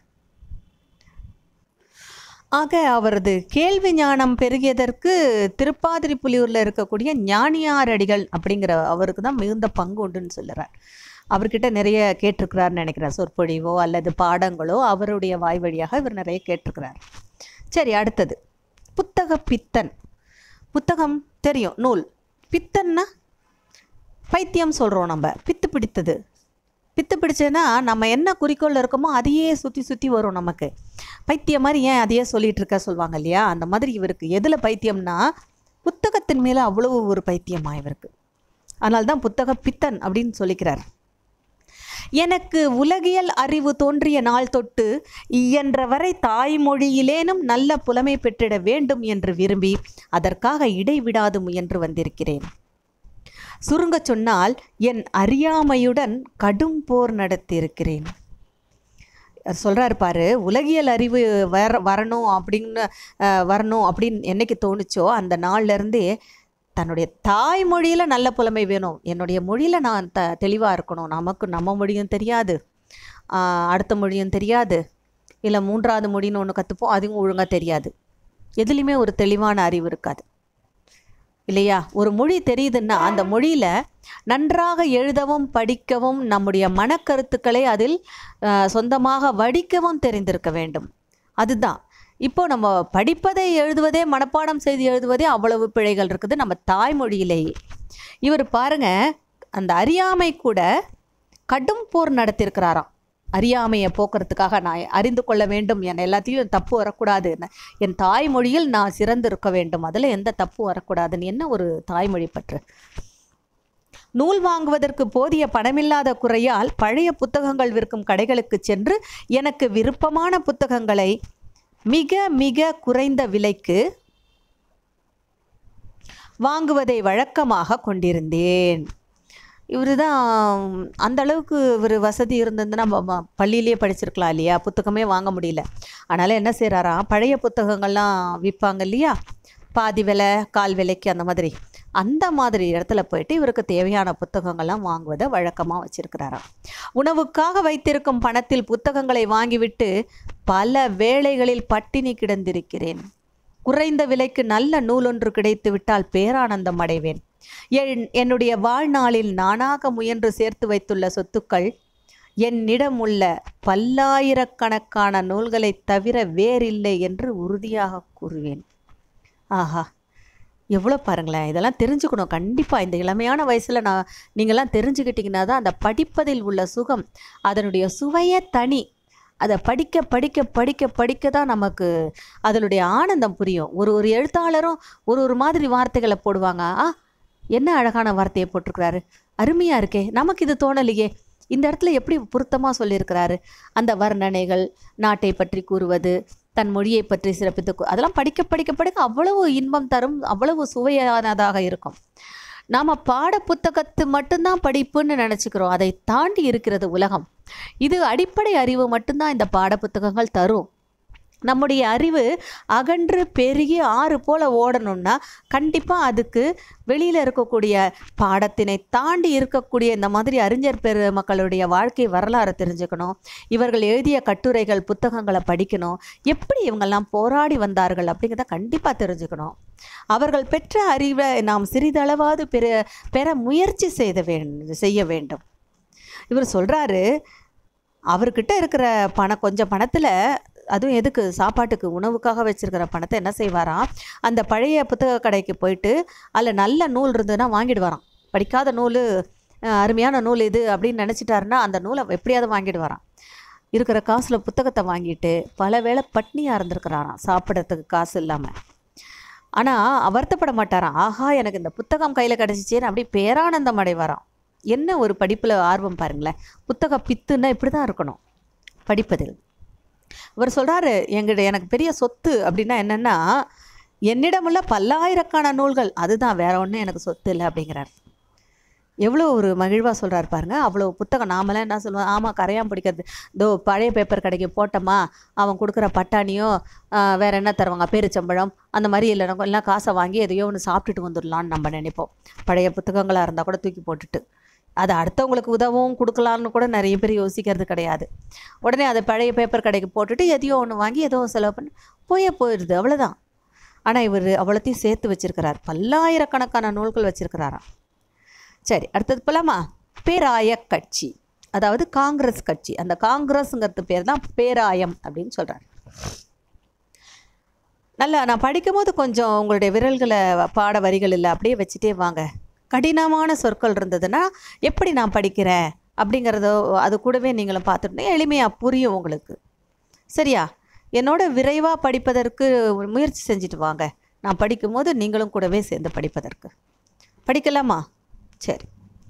ஆக அவரது கேள்வி ஞானம் பெருகியதற்கு திருப்பாதிரி புலியூரில் இருக்கக்கூடிய ஞானியார் அடிகள் அப்படிங்கிற அவருக்கு தான் மிகுந்த பங்கு உண்டுன்னு சொல்லுறார். அவர்கிட்ட நிறைய கேட்டிருக்கிறார்னு நினைக்கிறார். சொற்பொழிவோ அல்லது பாடங்களோ அவருடைய வாய் வழியாக இவர் நிறைய கேட்டிருக்கிறார். சரி, அடுத்தது புத்தக பித்தன். புத்தகம் தெரியும், நூல். பித்தன்னா பைத்தியம் சொல்கிறோம் நம்ம. பித்து பிடித்தது. பித்து பிடிச்சதுன்னா நம்ம என்ன குறிக்கோளில் இருக்கோமோ அதையே சுற்றி சுற்றி வரும் நமக்கு. பைத்தியம் மாதிரி ஏன் அதையே சொல்லிகிட்டு இருக்க சொல்லுவாங்க இல்லையா, அந்த மாதிரி இவருக்கு எதில் பைத்தியம்னா புத்தகத்தின் மேலே அவ்வளவு ஒரு பைத்தியமாக இவருக்கு. அதனால தான் புத்தக பித்தன் அப்படின்னு சொல்லிக்கிறார். எனக்கு உலகியல் அறிவு தோன்றிய நாள் தொட்டு இயன்றவரை தாய்மொழியிலேனும் நல்ல புலமை பெற்றிட வேண்டும் என்று விரும்பி அதற்காக இடைவிடாது முயன்று வந்திருக்கிறேன். சுருங்க சொன்னால் என் அறியாமையுடன் கடும் போர் நடத்தியிருக்கிறேன். சொல்கிறார் பாரு, உலகியல் அறிவு வரணும் அப்படின்னு என்னைக்கு தோணுச்சோ அந்த நாள்லேருந்தே தன்னுடைய தாய்மொழியில் நல்ல புலமை வேணும், என்னுடைய மொழியில் நான் தெளிவாக இருக்கணும். நமக்கு நம்ம மொழியும் தெரியாது, அடுத்த மொழியும் தெரியாது, இல்லை 3வது மொழின்னு ஒன்று கற்றுப்போம், அதுவும் ஒழுங்காக தெரியாது. எதுலேயுமே ஒரு தெளிவான அறிவு இருக்காது இல்லையா? ஒரு மொழி தெரியுதுன்னா அந்த மொழியில் நன்றாக எழுதவும் படிக்கவும் நம்முடைய மனக்கருத்துக்களை அதில் சொந்தமாக வடிக்கவும் தெரிந்திருக்க வேண்டும். அதுதான் இப்போ நம்ம படிப்பதை எழுதுவதே, மனப்பாடம் செய்து எழுதுவதே அவ்வளவு பிழைகள் இருக்குது நம்ம தாய்மொழியிலேயே. இவர் பாருங்க, அந்த அறியாமை கூட கடும் போர் நடத்தியிருக்கிறாராம். அறியாமையை போக்குறதுக்காக நான் அறிந்து கொள்ள வேண்டும், என் எல்லாத்தையும் தப்பு வரக்கூடாது, என் தாய்மொழியில் நான் சிறந்து இருக்க வேண்டும், அதில் எந்த தப்பு வரக்கூடாதுன்னு. என்ன ஒரு தாய்மொழி பற்று! நூல் வாங்குவதற்கு போதிய பணமில்லாத குறையால் பழைய புத்தகங்கள் விற்கும் கடைகளுக்கு சென்று எனக்கு விருப்பமான புத்தகங்களை மிக மிக குறைந்த விலைக்கு வாங்குவதை வழக்கமாக கொண்டிருந்தேன். இவர் தான் அந்த அளவுக்கு ஒரு வசதி இருந்ததுன்னா பள்ளியிலே படிச்சிருக்கலாம் இல்லையா, புத்தகமே வாங்க முடியல. அதனால் என்ன செய்கிறாராம், பழைய புத்தகங்கள்லாம் விற்பாங்க இல்லையா, பாதி விலை கால் விலைக்கு, அந்த மாதிரி இடத்துல போயிட்டு இவருக்கு தேவையான புத்தகங்கள்லாம் வாங்குவதை வழக்கமாக வச்சிருக்கிறாராம். உணவுக்காக வைத்திருக்கும் பணத்தில் புத்தகங்களை வாங்கிவிட்டு பல வேளைகளில் பட்டினி கிடந்திருக்கிறேன். குறைந்த விலைக்கு நல்ல நூலொன்று கிடைத்து விட்டால் பேரானந்தம் அடைவேன். என்னுடைய வாழ்நாளில் நானாக முயன்று சேர்த்து வைத்துள்ள சொத்துக்கள் என்னிடம் உள்ள பல்லாயிரக்கணக்கான நூல்களை தவிர வேறில்லை என்று உறுதியாக கூறுவேன். ஆஹா, எவ்வளோ பாருங்களேன்! இதெல்லாம் தெரிஞ்சுக்கணும் கண்டிப்பாக. இந்த இளமையான வயசில் நீங்கள்லாம் தெரிஞ்சுக்கிட்டிங்கன்னா தான் அந்த படிப்பதில் உள்ள சுகம், அதனுடைய சுவையே தனி. அதை படிக்க படிக்க படிக்க படிக்க தான் நமக்கு அதனுடைய ஆனந்தம் புரியும். ஒரு எழுத்தாளரும் ஒரு மாதிரி வார்த்தைகளை போடுவாங்க. என்ன அழகான வார்த்தையை போட்டிருக்கிறாரு, அருமையாக இருக்கே, நமக்கு இது தோணலையே, இந்த இடத்துல எப்படி பொருத்தமாக சொல்லியிருக்கிறாரு. அந்த வர்ணனைகள், நாட்டை பற்றி கூறுவது, தன் மொழியை பற்றி சிறப்பித்து, அதெல்லாம் படிக்க படிக்க படிக்க அவ்வளவு இன்பம் தரும், அவ்வளவு சுவையானதாக இருக்கும். நாம் பாட புத்தகத்து மட்டும்தான் படிப்புன்னு நினச்சிக்கிறோம். அதை தாண்டி இருக்கிறது உலகம். இது அடிப்படை அறிவு மட்டும்தான் இந்த பாட புத்தகங்கள் தரும். நம்முடைய அறிவு அகன்று பெருகி ஆறு போல் ஓடணும்னா கண்டிப்பாக அதுக்கு வெளியில் இருக்கக்கூடிய பாடத்தினை தாண்டி இருக்கக்கூடிய இந்த மாதிரி அறிஞர் பெருமக்களுடைய வாழ்க்கை வரலாறு தெரிஞ்சுக்கணும். இவர்கள் எழுதிய கட்டுரைகள், புத்தகங்களை படிக்கணும். எப்படி இவங்கெல்லாம் போராடி வந்தார்கள் அப்படிங்கிறத கண்டிப்பாக தெரிஞ்சுக்கணும். அவர்கள் பெற்ற அறிவை நாம் சிறிதளவாவது பெற முயற்சி செய்ய வேண்டும். இவர் சொல்கிறாரு, அவர்கிட்ட இருக்கிற கொஞ்சம் பணத்தில், அதுவும் எதுக்கு, சாப்பாட்டுக்கு உணவுக்காக வச்சுருக்கிற பணத்தை என்ன செய்வாராம், அந்த பழைய புத்தக கடைக்கு போயிட்டு அதில் நல்ல நூல் இருந்ததுன்னா வாங்கிடுவாராம். படிக்காத நூல், அருமையான நூல் இது அப்படின்னு நினச்சிட்டாருன்னா அந்த நூலை எப்படியாவது வாங்கிடுவாராம். இருக்கிற காசில் புத்தகத்தை வாங்கிட்டு பல வேளை பட்னியாக இருந்திருக்கிறாராம், சாப்பிட்றதுக்கு காசு இல்லாமல். ஆனால் வருத்தப்பட மாட்டாராம். ஆஹா, எனக்கு இந்த புத்தகம் கையில் கிடச்சிச்சேன்னு அப்படி பேரானந்தம் அடைவாராம். என்ன ஒரு படிப்பில் ஆர்வம் பாருங்களேன். புத்தக பித்துன்னா இப்படி தான் இருக்கணும் படிப்பதில். அவர் சொல்கிறாரு, எனக்கு பெரிய சொத்து அப்படின்னா என்னென்னா, என்னிடமுள்ள பல்லாயிரக்கான நூல்கள், அதுதான், வேற ஒன்றும் எனக்கு சொத்து இல்லை அப்படிங்கிறார். எவ்வளோ ஒரு மகிழ்வாக சொல்கிறார் பாருங்க. அவ்வளோ புத்தகம். நாமெல்லாம் என்ன சொல்லுவோம், ஆமாம் கரையான் பிடிக்கிறது, பழைய பேப்பர் கடைக்கு போட்டோமா, அவன் கொடுக்குற பட்டாணியோ வேறு என்ன தருவாங்க, பேரிச்சம்பழம், அந்த மாதிரி எல்லாம் காசை வாங்கி எதையோ ஒன்று சாப்பிட்டுட்டு வந்துடலான்னு நம்ம நினைப்போம். பழைய புத்தகங்களாக இருந்தால் கூட தூக்கி போட்டுட்டு அதை அடுத்தவங்களுக்கு உதவும் கொடுக்கலான்னு கூட நிறைய பேர் யோசிக்கிறது கிடையாது. உடனே அதை பழைய பேப்பர் கடைக்கு போட்டுட்டு எதையோ ஒன்று வாங்கி ஏதோ செலவு பண்ணி போயிடுது, அவ்வளோதான். ஆனால் இவர் அவ்வளோத்தையும் சேர்த்து வச்சுருக்கிறார். பல்லாயிரக்கணக்கான நூல்கள் வச்சுருக்கிறாராம். சரி, அடுத்தது போலாமா? பேராய கட்சி, அதாவது காங்கிரஸ் கட்சி. அந்த காங்கிரஸுங்கிறது பேர் தான் பேராயம் அப்படின்னு சொல்கிறார். நல்லா நான் படிக்கும் போது கொஞ்சம் உங்களுடைய விரல்களை பாட வரிகள் இல்லை அப்படியே வச்சுட்டே வாங்க. கடினமான சொற்கள் இருந்ததுன்னா எப்படி நான் படிக்கிறேன் அப்படிங்கிறதோ அது கூடவே நீங்களும் பார்த்துட்டு எளிமையாக புரியும் உங்களுக்கு. சரியா? என்னோட விரைவாக படிப்பதற்கு முயற்சி செஞ்சுட்டு வாங்க. நான் படிக்கும்போது நீங்களும் கூடவே சேர்ந்து படிக்கலாமா? சரி.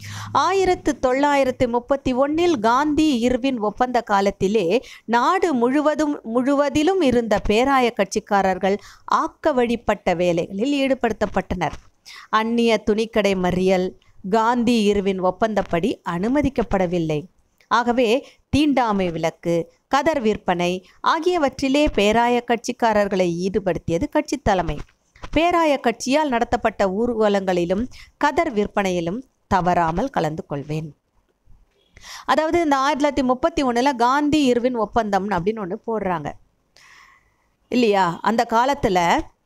1931 காந்தி இர்வின் ஒப்பந்த காலத்திலே நாடு முழுவதிலும் இருந்த பேராய கட்சிக்காரர்கள் ஆக்க வழிப்பட்ட வேலைகளில் ஈடுபடுத்தப்பட்டனர். அந்நிய துணிக்கடை மறியல் காந்தி இர்வின் ஒப்பந்தப்படி அனுமதிக்கப்படவில்லை. ஆகவே தீண்டாமை விலக்கு, கதர் விற்பனை ஆகியவற்றிலே பேராய கட்சிக்காரர்களை ஈடுபடுத்தியது கட்சி தலைமை. பேராய கட்சியால் நடத்தப்பட்ட ஊர்வலங்களிலும் கதர் விற்பனையிலும் தவறாமல் கலந்து கொள்வேன். அதாவது இந்த 1931 காந்தி இர்வின் ஒப்பந்தம் அப்படின்னு ஒன்று போடுறாங்க இல்லையா? அந்த காலத்தில்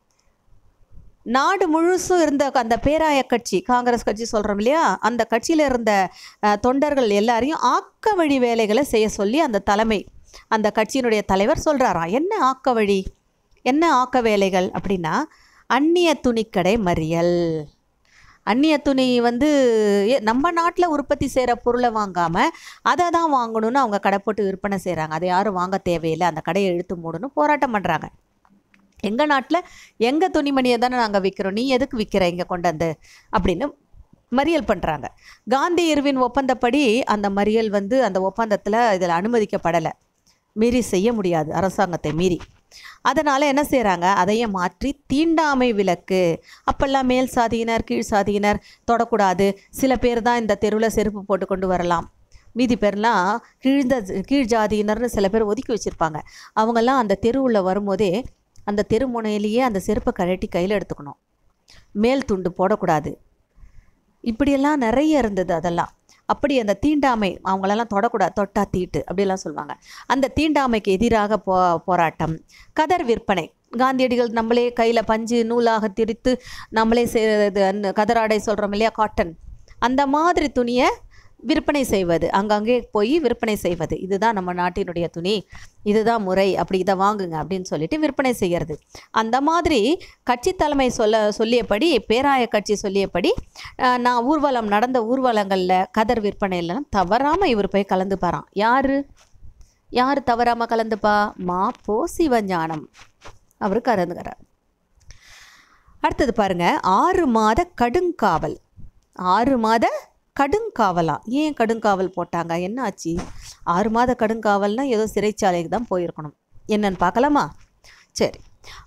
நாடு முழுசும் இருந்த அந்த பேராய கட்சி, காங்கிரஸ் கட்சி சொல்கிறோம் இல்லையா, அந்த கட்சியில் இருந்த தொண்டர்கள் எல்லாரையும் ஆக்க வழி வேலைகளை செய்ய சொல்லி அந்த கட்சியினுடைய தலைவர் சொல்கிறாராம். என்ன ஆக்க வழி? என்ன ஆக்க வேலைகள் அப்படின்னா, அந்நிய துணிக்கடை மறியல். அந்நிய துணி வந்து நம்ம நாட்டில் உற்பத்தி செய்கிற பொருளை வாங்காமல் அதை தான் வாங்கணும்னு அவங்க கடை போட்டு விற்பனை செய்கிறாங்க. அதை யாரும் வாங்க தேவையில்லை, அந்த கடையை இழுத்து மூடணும் போராட்டம் பண்ணுறாங்க. எங்கள் நாட்டில் எங்கள் துணிமணியை தானே நாங்கள் விற்கிறோம், நீ எதுக்கு விற்கிற இங்கே கொண்டு வந்து அப்படின்னு மறியல் பண்ணுறாங்க. காந்தி இர்வின் ஒப்பந்தப்படி அந்த மறியல் வந்து அந்த ஒப்பந்தத்தில் இதில் அனுமதிக்கப்படலை, மீறி செய்ய முடியாது அரசாங்கத்தை மீறி. அதனால் என்ன செய்கிறாங்க, அதையே மாற்றி தீண்டாமை விலக்கு. அப்போல்லாம் மேல் சாதியினர் கீழ் சாதியினர் தொடக்கூடாது, சில பேர் தான் இந்த தெருவில் செருப்பு போட்டு கொண்டு வரலாம், மீதி பேர்லாம் கீழ் ஜாதியினர்னு சில பேர் ஒதுக்கி வச்சுருப்பாங்க. அவங்கெல்லாம் அந்த தெருவில் வரும்போதே அந்த தெரு முனையிலேயே அந்த செருப்பை கழட்டி கையில் எடுத்துக்கணும், மேல் துண்டு போடக்கூடாது. இப்படியெல்லாம் நிறைய இருந்தது. அதெல்லாம் அப்படி அந்த தீண்டாமை அவங்களெல்லாம் தொடக்கூடாது, தொட்டா தீட்டு அப்படிலாம் சொல்லுவாங்க. அந்த தீண்டாமைக்கு எதிராக போராட்டம். கதர் விற்பனை. காந்தியடிகள் நம்மளே கையில் பஞ்சு நூலாக திரித்து நம்மளே கதராடை சொல்கிறோம் இல்லையா, காட்டன், அந்த மாதிரி துணியை விற்பனை செய்வது, அங்கங்கே போய் விற்பனை செய்வது. இதுதான் நம்ம நாட்டினுடைய துணி, இதுதான் முறை, அப்படி இதை வாங்குங்க அப்படின்னு சொல்லிட்டு விற்பனை செய்கிறது. அந்த மாதிரி கட்சி தலைமை சொல்லியபடி, பேராய கட்சி சொல்லியபடி நான் ஊர்வலம் நடந்த ஊர்வலங்களில் கதர் விற்பனையிலாம் தவறாமல் இவர் போய் கலந்துப்பாராம். யார் தவறாமல் கலந்துப்பா? மாப்போ சிவஞானம் அவர் கலந்துக்கிறார். அடுத்தது பாருங்க, 6 மாத கடுங்காவல். 6 மாத கடுங்காவலாம். ஏன் கடுங்காவல் போட்டாங்க, என்ன ஆச்சு? 6 மாத கடுங்காவல்னால் ஏதோ சிறைச்சாலைக்கு தான் போயிருக்கணும். என்னன்னு பார்க்கலாமா? சரி.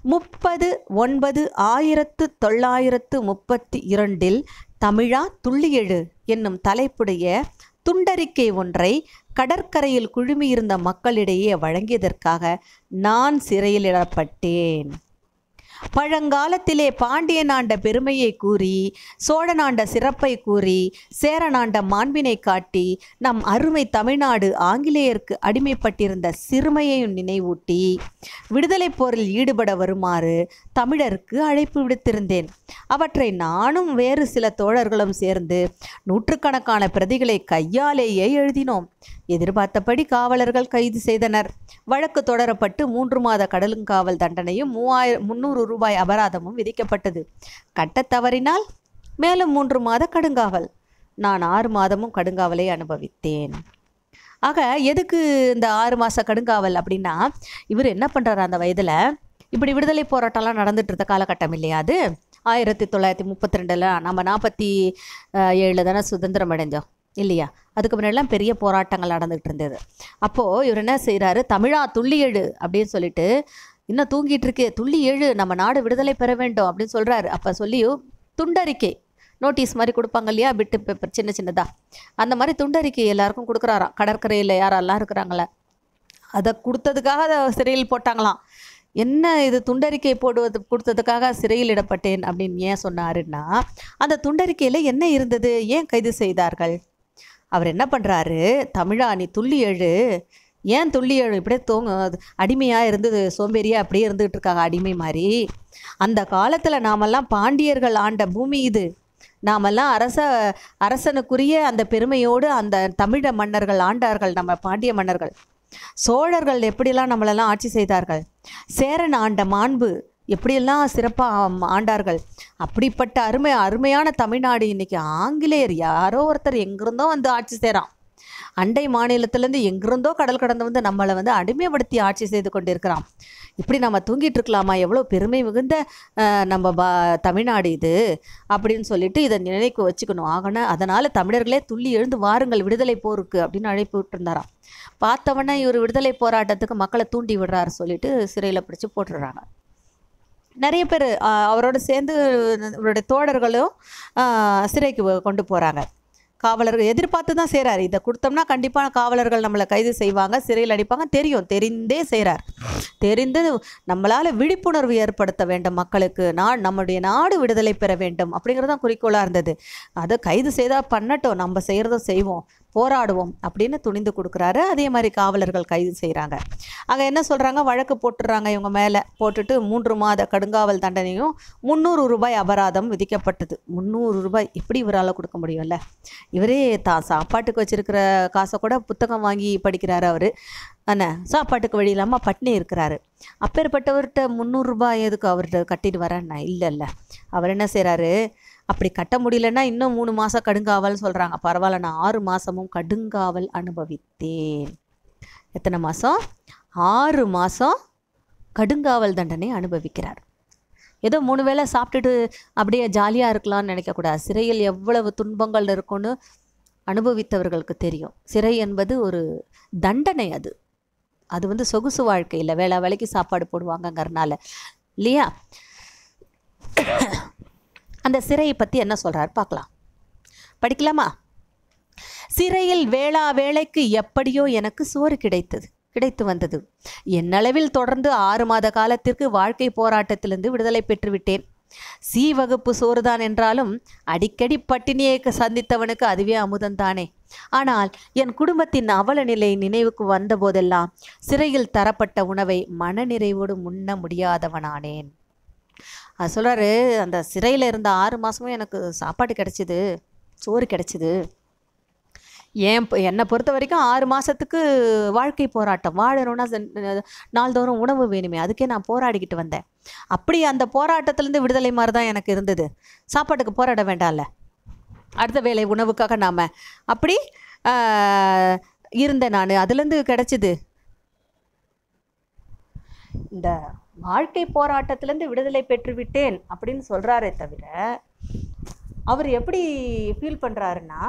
30/9/1932 தமிழா துள்ளியெழு என்னும் தலைப்புடைய துண்டறிக்கை ஒன்றை கடற்கரையில் குழுமியிருந்த மக்களிடையே வழங்கியதற்காக நான் சிறையிலிடப்பட்டேன். பழங்காலத்திலே பாண்டியன் ஆண்ட பெருமையை கூறி, சோழனாண்ட சிறப்பை கூறி, சேரனாண்ட மாண்பினை காட்டி, நம் அருமை தமிழ்நாடு ஆங்கிலேயருக்கு அடிமைப்பட்டிருந்த சிறுமையையும் நினைவூட்டி விடுதலை போரில் ஈடுபட வருமாறு தமிழருக்கு அழைப்பு விடுத்திருந்தேன். அவற்றை நானும் வேறு சில தோழர்களும் சேர்ந்து நூற்றுக்கணக்கான பிரதிகளை கையாலேயே எழுதினோம். எதிர்பார்த்தபடி காவலர்கள் கைது செய்தனர். வழக்கு தொடரப்பட்டு 3 மாத கடுங்காவல் தண்டனையும் 300 ரூபாய் அபராதமும் விதிக்கப்பட்டது. கட்டத் தவறினால் மேலும் 3 மாத கடுங்காவல். நான் 6 மாதமும் கடுங்காவலை அனுபவித்தேன். ஆக எதுக்கு இந்த 6 மாத கடுங்காவல் அப்படின்னா, இவர் என்ன பண்ணுறாரு, அந்த வயதில் இப்படி விடுதலை போராட்டம்லாம் நடந்துட்டு இருந்த காலகட்டம் இல்லையா அது. 1932 நம்ம 47 தானே சுதந்திரம் அடைஞ்சோம் இல்லையா. அதுக்கு முன்னாடிலாம் பெரிய போராட்டங்கள் நடந்துகிட்டு இருந்தது. அப்போது இவர் என்ன செய்கிறாரு, தமிழா துள்ளி எழு அப்படின்னு சொல்லிட்டு, இன்னும் தூங்கிட்டு இருக்கே துள்ளி எழு, நம்ம நாடு விடுதலை பெற வேண்டும் அப்படின்னு சொல்கிறாரு. அப்போ சொல்லி துண்டறிக்கை நோட்டீஸ் மாதிரி கொடுப்பாங்க இல்லையா, பிட்டு பேப்பர் சின்ன சின்னதாக, அந்த மாதிரி துண்டறிக்கை எல்லாருக்கும் கொடுக்குறாராம். கடற்கரையில் யாரெல்லாம் இருக்கிறாங்களே அதை கொடுத்ததுக்காக அதை சிறையில் போட்டாங்களாம். என்ன இது துண்டறிக்கை கொடுத்ததுக்காக சிறையில் இடப்பட்டேன் அப்படின்னு ஏன் சொன்னாருன்னா, அந்த துண்டறிக்கையில் என்ன இருந்தது, ஏன் கைது செய்தார்கள்? அவர் என்ன பண்ணுறாரு, தமிழா நீ துள்ளி எழு, ஏன் துள்ளி எழு, இப்படியே அடிமையாக இருந்து சோம்பேறியாக அப்படியே இருந்துகிட்டு இருக்காங்க அடிமை மாதிரி. அந்த காலத்தில் நாமெல்லாம் பாண்டியர்கள் ஆண்ட பூமி இது, நாமெல்லாம் அரசனுக்குரிய அந்த பெருமையோடு அந்த தமிழ மன்னர்கள் ஆண்டார்கள், நம்ம பாண்டிய மன்னர்கள். சோழர்கள் எப்படியெல்லாம் நம்மளெல்லாம் ஆட்சி செய்தார்கள், சேரன் ஆண்ட மாண்பு எப்படியெல்லாம் சிறப்பாக ஆண்டார்கள். அப்படிப்பட்ட அருமையான தமிழ்நாடு இன்னைக்கு ஆங்கிலேயர் யாரோ ஒருத்தர் எங்கிருந்தோ வந்து ஆட்சி செய்கிறான். அண்டை மாநிலத்திலேருந்து எங்கிருந்தோ கடல் கடந்து வந்து நம்மளை வந்து அடிமைப்படுத்தி ஆட்சி செய்து கொண்டிருக்கிறான். இப்படி நம்ம தூங்கிட்டு இருக்கலாமா, எவ்வளோ பெருமை மிகுந்த நம்ம தமிழ்நாடு இது அப்படின்னு சொல்லிட்டு இதை நினைக்க வச்சுக்கணும் ஆகணும். அதனால் தமிழர்களே துள்ளி எழுந்து வாருங்கள் விடுதலை போருக்கு அப்படின்னு அழைப்பு விட்டுருந்தாராம். பார்த்தவொடனே இவர் விடுதலை போராட்டத்துக்கு மக்களை தூண்டி விடுறாரு சொல்லிட்டு சிறையில் பிடிச்சி போட்டுடுறாங்க. நிறைய பேர் அவரோட சேர்ந்து அவருடைய தோழர்களும் சிறைக்கு கொண்டு போகிறாங்க. காவலர்கள் எதிர்பார்த்து தான் செய்கிறார். இதை கொடுத்தோம்னா கண்டிப்பாக காவலர்கள் நம்மளை கைது செய்வாங்க, சிறையில் அடிப்பாங்க, தெரிந்தே செய்கிறார். தெரிந்து நம்மளால் விழிப்புணர்வு ஏற்படுத்த வேண்டும் மக்களுக்கு, நம்முடைய நாடு விடுதலை பெற வேண்டும் அப்படிங்கிறது தான் குறிக்கோளாக இருந்தது. அதை கைது செய்தால் பண்ணட்டும், நம்ம செய்கிறதும் செய்வோம், போராடுவோம் அப்படின்னு துணிந்து கொடுக்குறாரு. அதே மாதிரி காவலர்கள் கைது செய்கிறாங்க. அங்கே என்ன சொல்கிறாங்க, வழக்கு போட்டுடுறாங்க இவங்க மேலே. போட்டுட்டு 3 மாத கடுங்காவல் தண்டனையும் 300 ரூபாய் அபராதம் விதிக்கப்பட்டது. 300 ரூபாய் எப்படி இவரால் கொடுக்க முடியும்ல? இவரே சாப்பாட்டுக்கு வச்சுருக்கிற காசை கூட புத்தகம் வாங்கி படிக்கிறாரு அவர். அண்ணா சாப்பாட்டுக்கு வழி இல்லாமல் பட்னி இருக்கிறாரு. அப்பேற்பட்டவர்கிட்ட 300 ரூபாய் எதுக்கு அவர்கிட்ட கட்டிட்டு வரேன்னா இல்லை. அவர் என்ன செய்கிறாரு, அப்படி கட்ட முடியலன்னா இன்னும் 3 மாதம் கடுங்காவல்னு சொல்கிறாங்க. பரவாயில்ல, நான் 6 மாதமும் கடுங்காவல் அனுபவித்தேன். எத்தனை மாதம்? 6 மாதம் கடுங்காவல் தண்டனை அனுபவிக்கிறார். ஏதோ 3 வேளை சாப்பிட்டுட்டு அப்படியே ஜாலியாக இருக்கலாம்னு நினைக்கக்கூடாது. சிறையில் எவ்வளவு துன்பங்கள் இருக்குன்னு அனுபவித்தவர்களுக்கு தெரியும். சிறை என்பது ஒரு தண்டனை. அது சொகுசு வாழ்க்கை இல்லை, வேளா வேலைக்கு சாப்பாடு போடுவாங்கங்கிறனால இல்லையா. அந்த சிறையை பற்றி என்ன சொல்கிறார் பார்க்கலாம், படிக்கலாமா? சிறையில் வேளா வேளைக்கு எப்படியோ எனக்கு சோறு கிடைத்து வந்தது. என்னளவில் தொடர்ந்து 6 மாத காலத்திற்கு வாழ்க்கை போராட்டத்திலிருந்து விடுதலை பெற்றுவிட்டேன். சி வகுப்பு சோறுதான் என்றாலும் அடிக்கடி பட்டினியை சந்தித்தவனுக்கு அதுவே அமுதந்தானே. ஆனால் என் குடும்பத்தின் அவல நிலை நினைவுக்கு வந்த போதெல்லாம் சிறையில் தரப்பட்ட உணவை மனநிறைவோடு உண்ண முடியாதவனானேன். அது சொல்கிறாரு, அந்த சிறையில் இருந்த 6 மாதமும் எனக்கு சாப்பாடு கிடச்சிது, சோறு கிடச்சிது. என்னை பொறுத்த வரைக்கும் 6 மாதத்துக்கு வாழ்க்கை போராட்டம். வாழணும்னா நாள்தோறும் உணவு வேணுமே, அதுக்கே நான் போராடிக்கிட்டு வந்தேன். அப்படி அந்த போராட்டத்திலேருந்து விடுதலை மாதிரி தான் எனக்கு இருந்தது. சாப்பாட்டுக்கு போராட வேண்டாம்ல, அடுத்த வேளை உணவுக்காக நாம் அப்படி இருந்தேன் நான். அதுலேருந்து கிடச்சிது. இந்த வாழ்க்கை போராட்டத்திலேருந்து விடுதலை பெற்றுவிட்டேன் அப்படின்னு சொல்கிறாரே தவிர அவர் எப்படி ஃபீல் பண்ணுறாருன்னா,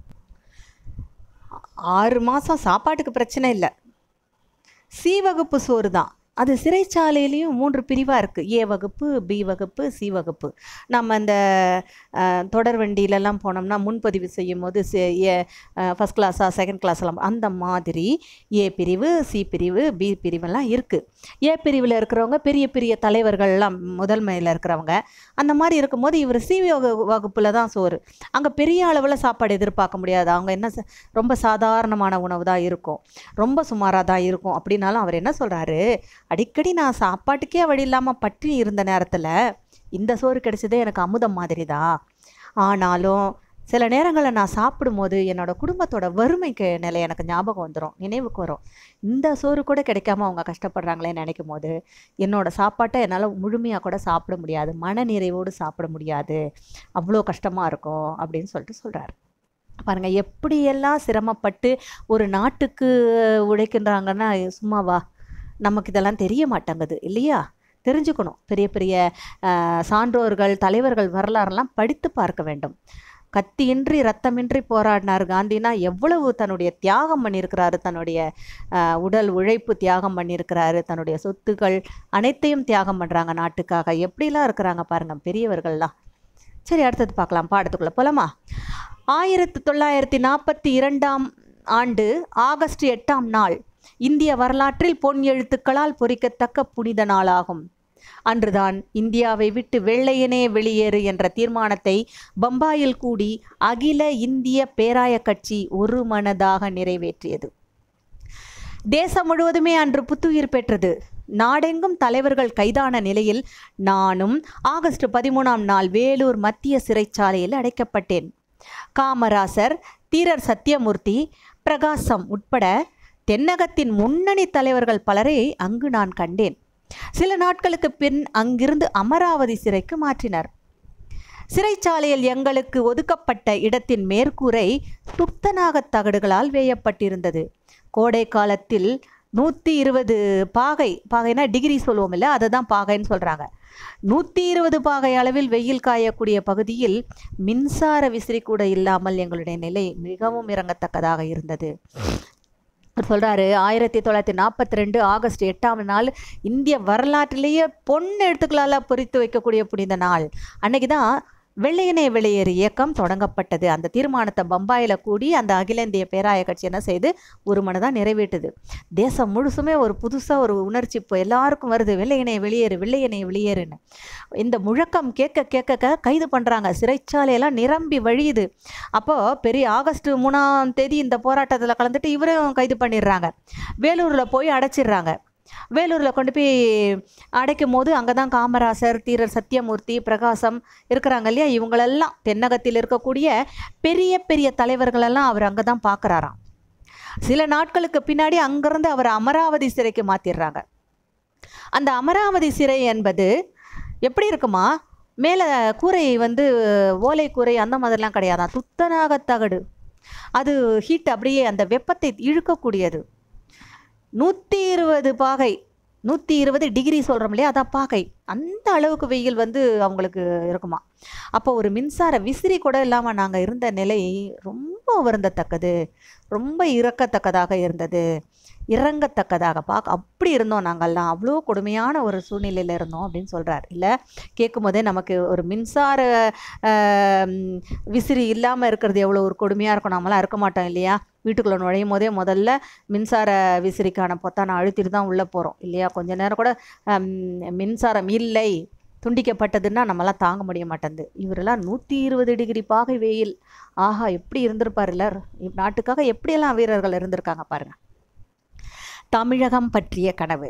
6 மாதம் சாப்பாட்டுக்கு பிரச்சனை இல்லை, சி வகுப்பு சோறு தான். அது சிறைச்சாலையிலையும் 3 பிரிவாக இருக்குது. ஏ வகுப்பு, பி வகுப்பு, சி வகுப்பு. நம்ம அந்த தொடர் வண்டியிலலாம் போனோம்னா முன்பதிவு செய்யும் போது ஃபஸ்ட் கிளாஸாக செகண்ட் கிளாஸ்லாம் அந்த மாதிரி ஏ பிரிவு, சி பிரிவு, பி பிரிவெல்லாம் இருக்குது. ஏ பிரிவில் இருக்கிறவங்க பெரிய பெரிய தலைவர்கள்லாம் முதன்மையில் இருக்கிறவங்க. அந்த மாதிரி இருக்கும்போது இவர் சி வகுப்பில் தான் சோறு. அங்கே பெரிய அளவில் சாப்பாடு எதிர்பார்க்க முடியாது. அவங்க என்ன ரொம்ப சாதாரணமான உணவு தான் இருக்கும், ரொம்ப சுமாராக தான் இருக்கும். அப்படின்னாலும் அவர் என்ன சொல்கிறாரு, அடிக்கடி நான் சாப்பாட்டுக்கே வழி இல்லாமல் பட்டினி இருந்த நேரத்தில் இந்த சோறு கிடைச்சதே எனக்கு அமுதம் மாதிரி தான். ஆனாலும் சில நேரங்களில் நான் சாப்பிடும்போது என்னோடய குடும்பத்தோட வறுமைக்கு நிலை எனக்கு ஞாபகம் வந்துடும், நினைவுக்கு வரும். இந்த சோறு கூட கிடைக்காம அவங்க கஷ்டப்படுறாங்களேன்னு நினைக்கும் போது என்னோடய சாப்பாட்டை என்னால் முழுமையாக கூட சாப்பிட முடியாது, மன நிறைவோடு சாப்பிட முடியாது, அவ்வளோ கஷ்டமாக இருக்கும் அப்படின்னு சொல்கிறார். பாருங்கள், எப்படியெல்லாம் சிரமப்பட்டு ஒரு நாட்டுக்கு உழைக்கின்றாங்கன்னா சும்மாவா? நமக்கு இதெல்லாம் தெரிய மாட்டேங்குது இல்லையா? தெரிஞ்சுக்கணும். பெரிய பெரிய சான்றோர்கள், தலைவர்கள் வரலாறுலாம் படித்து பார்க்க வேண்டும். கத்தியின்றி ரத்தமின்றி போராடினார் காந்தினா எவ்வளவு தன்னுடைய தியாகம் பண்ணியிருக்கிறாரு, தன்னுடைய உடல் உழைப்பு தியாகம் பண்ணியிருக்கிறாரு, தன்னுடைய சொத்துக்கள் அனைத்தையும் தியாகம் பண்ணுறாங்க நாட்டுக்காக. எப்படிலாம் இருக்கிறாங்க பாருங்கள் பெரியவர்கள்லாம். சரி, அடுத்தது பார்க்கலாம், பாடத்துக்குள்ளே போகலாமா? 1942ஆம் ஆண்டு ஆகஸ்ட் 8ஆம் நாள் இந்திய வரலாற்றில் பொன் எழுத்துக்களால் பொறிக்கத்தக்க புனித நாளாகும். அன்றுதான் இந்தியாவை விட்டு வெள்ளையனே வெளியேறு என்ற தீர்மானத்தை பம்பாயில் கூடி அகில இந்திய பேராய கட்சி ஒரு மனதாக நிறைவேற்றியது. தேசம் முழுவதுமே அன்று புத்துயிர் பெற்றது. நாடெங்கும் தலைவர்கள் கைதான நிலையில் நானும் ஆகஸ்ட் 13ஆம் நாள் வேலூர் மத்திய சிறைச்சாலையில் அடைக்கப்பட்டேன். காமராசர், தீரர் சத்தியமூர்த்தி, பிரகாசம் உட்பட தென்னகத்தின் முன்னணி தலைவர்கள் பலரை அங்கு நான் கண்டேன். சில நாட்களுக்கு பின் அங்கிருந்து அமராவதி சிறைக்கு மாற்றினர். சிறைச்சாலையில் எங்களுக்கு ஒதுக்கப்பட்ட இடத்தின் மேற்கூரை துத்தநாக தகடுகளால் வேயப்பட்டிருந்தது. கோடை காலத்தில் 120 பாகைனா டிகிரி சொல்லுவோம் இல்லை, அதை தான் பாகைன்னு சொல்கிறாங்க. 120 பாகை அளவில் வெயில் காயக்கூடிய பகுதியில் மின்சார விசிறி கூட இல்லாமல் எங்களுடைய நிலை மிகவும் இறங்கத்தக்கதாக இருந்தது. சொல்கிறாரு, 1942 ஆகஸ்ட் 8ஆம் நாள் இந்திய வரலாற்றிலேயே பொன் எழுத்துக்களால் பொறித்து வைக்கக்கூடிய புனித நாள். அன்னைக்கு தான் வெள்ளையனே வெளியேறு இயக்கம் தொடங்கப்பட்டது. அந்த தீர்மானத்தை பம்பாயில் கூடி அந்த அகில இந்திய பேராய கட்சி என்ன செய்து ஒரு மனதான் நிறைவேற்றுது. தேசம் முழுசுமே ஒரு புதுசாக ஒரு உணர்ச்சி இப்போ எல்லாருக்கும் வருது, வெள்ளையனே வெளியேறு, வெள்ளையனே வெளியேறுன்னு. இந்த முழக்கம் கேட்க கேட்க கைது பண்ணுறாங்க. சிறைச்சாலையெல்லாம் நிரம்பி வழியுது. அப்போது பெரிய ஆகஸ்ட் 3ஆம் தேதி இந்த போராட்டத்தில் கலந்துட்டு இவரும் கைது பண்ணிடுறாங்க. வேலூரில் போய் அடைச்சிடுறாங்க. வேலூரில் கொண்டு போய் அடைக்கும் போது அங்கே தான் காமராசர், தீரர் சத்தியமூர்த்தி, பிரகாசம் இருக்கிறாங்க இல்லையா? இவங்களெல்லாம் தென்னகத்தில் இருக்கக்கூடிய பெரிய பெரிய தலைவர்களெல்லாம் அவர் அங்கே தான் பார்க்குறாராம். சில நாட்களுக்கு பின்னாடி அங்கிருந்து அவர் அமராவதி சிறைக்கு மாற்றிடுறாங்க. அந்த அமராவதி சிறை என்பது எப்படி இருக்குமா, மேலே கூரை வந்து ஓலை கூரை அந்த மாதிரிலாம் கிடையாதான், துத்தநாக தகடு. அது ஹீட் அப்படியே அந்த வெப்பத்தை இழுக்கக்கூடியது. 120 பாகை, 120 டிகிரி சொல்கிறோம் இல்லையா, அதான் பாகை. அந்த அளவுக்கு வெயில் வந்து அவங்களுக்கு இருக்குமா. அப்போ ஒரு மின்சார விசிறி கூட இல்லாமல் நாங்கள் இருந்த நிலை ரொம்ப வருந்தத்தக்கது, ரொம்ப இறக்கத்தக்கதாக இருந்தது, இறங்கத்தக்கதாக அப்படி இருந்தோம் நாங்கள்லாம். அவ்வளோ கொடுமையான ஒரு சூழ்நிலையில் இருந்தோம் அப்படின்னு சொல்கிறார். இல்லை கேட்கும் போதே நமக்கு ஒரு மின்சார விசிறி இல்லாமல் இருக்கிறது எவ்வளோ ஒரு கொடுமையாக இருக்கும். நம்மளாம் இருக்க மாட்டோம் இல்லையா. வீட்டுக்குள்ளே நுழையும் போதே முதல்ல மின்சார விசிறிக்கான பொத்தானை அழுத்திட்டு தான் உள்ளே போகிறோம் இல்லையா. கொஞ்ச நேரம் கூட மின்சாரம் இல்லை, துண்டிக்கப்பட்டதுன்னா நம்மளாம் தாங்க முடிய மாட்டேங்குது. இவரெல்லாம் 120 டிகிரி பாகை வெயில். ஆஹா, எப்படி இருந்திருப்பார் இல்லை, நாட்டுக்காக எப்படியெல்லாம் வீரர்கள் இருந்திருக்காங்க பாருங்கள். தமிழகம் பற்றிய கனவு.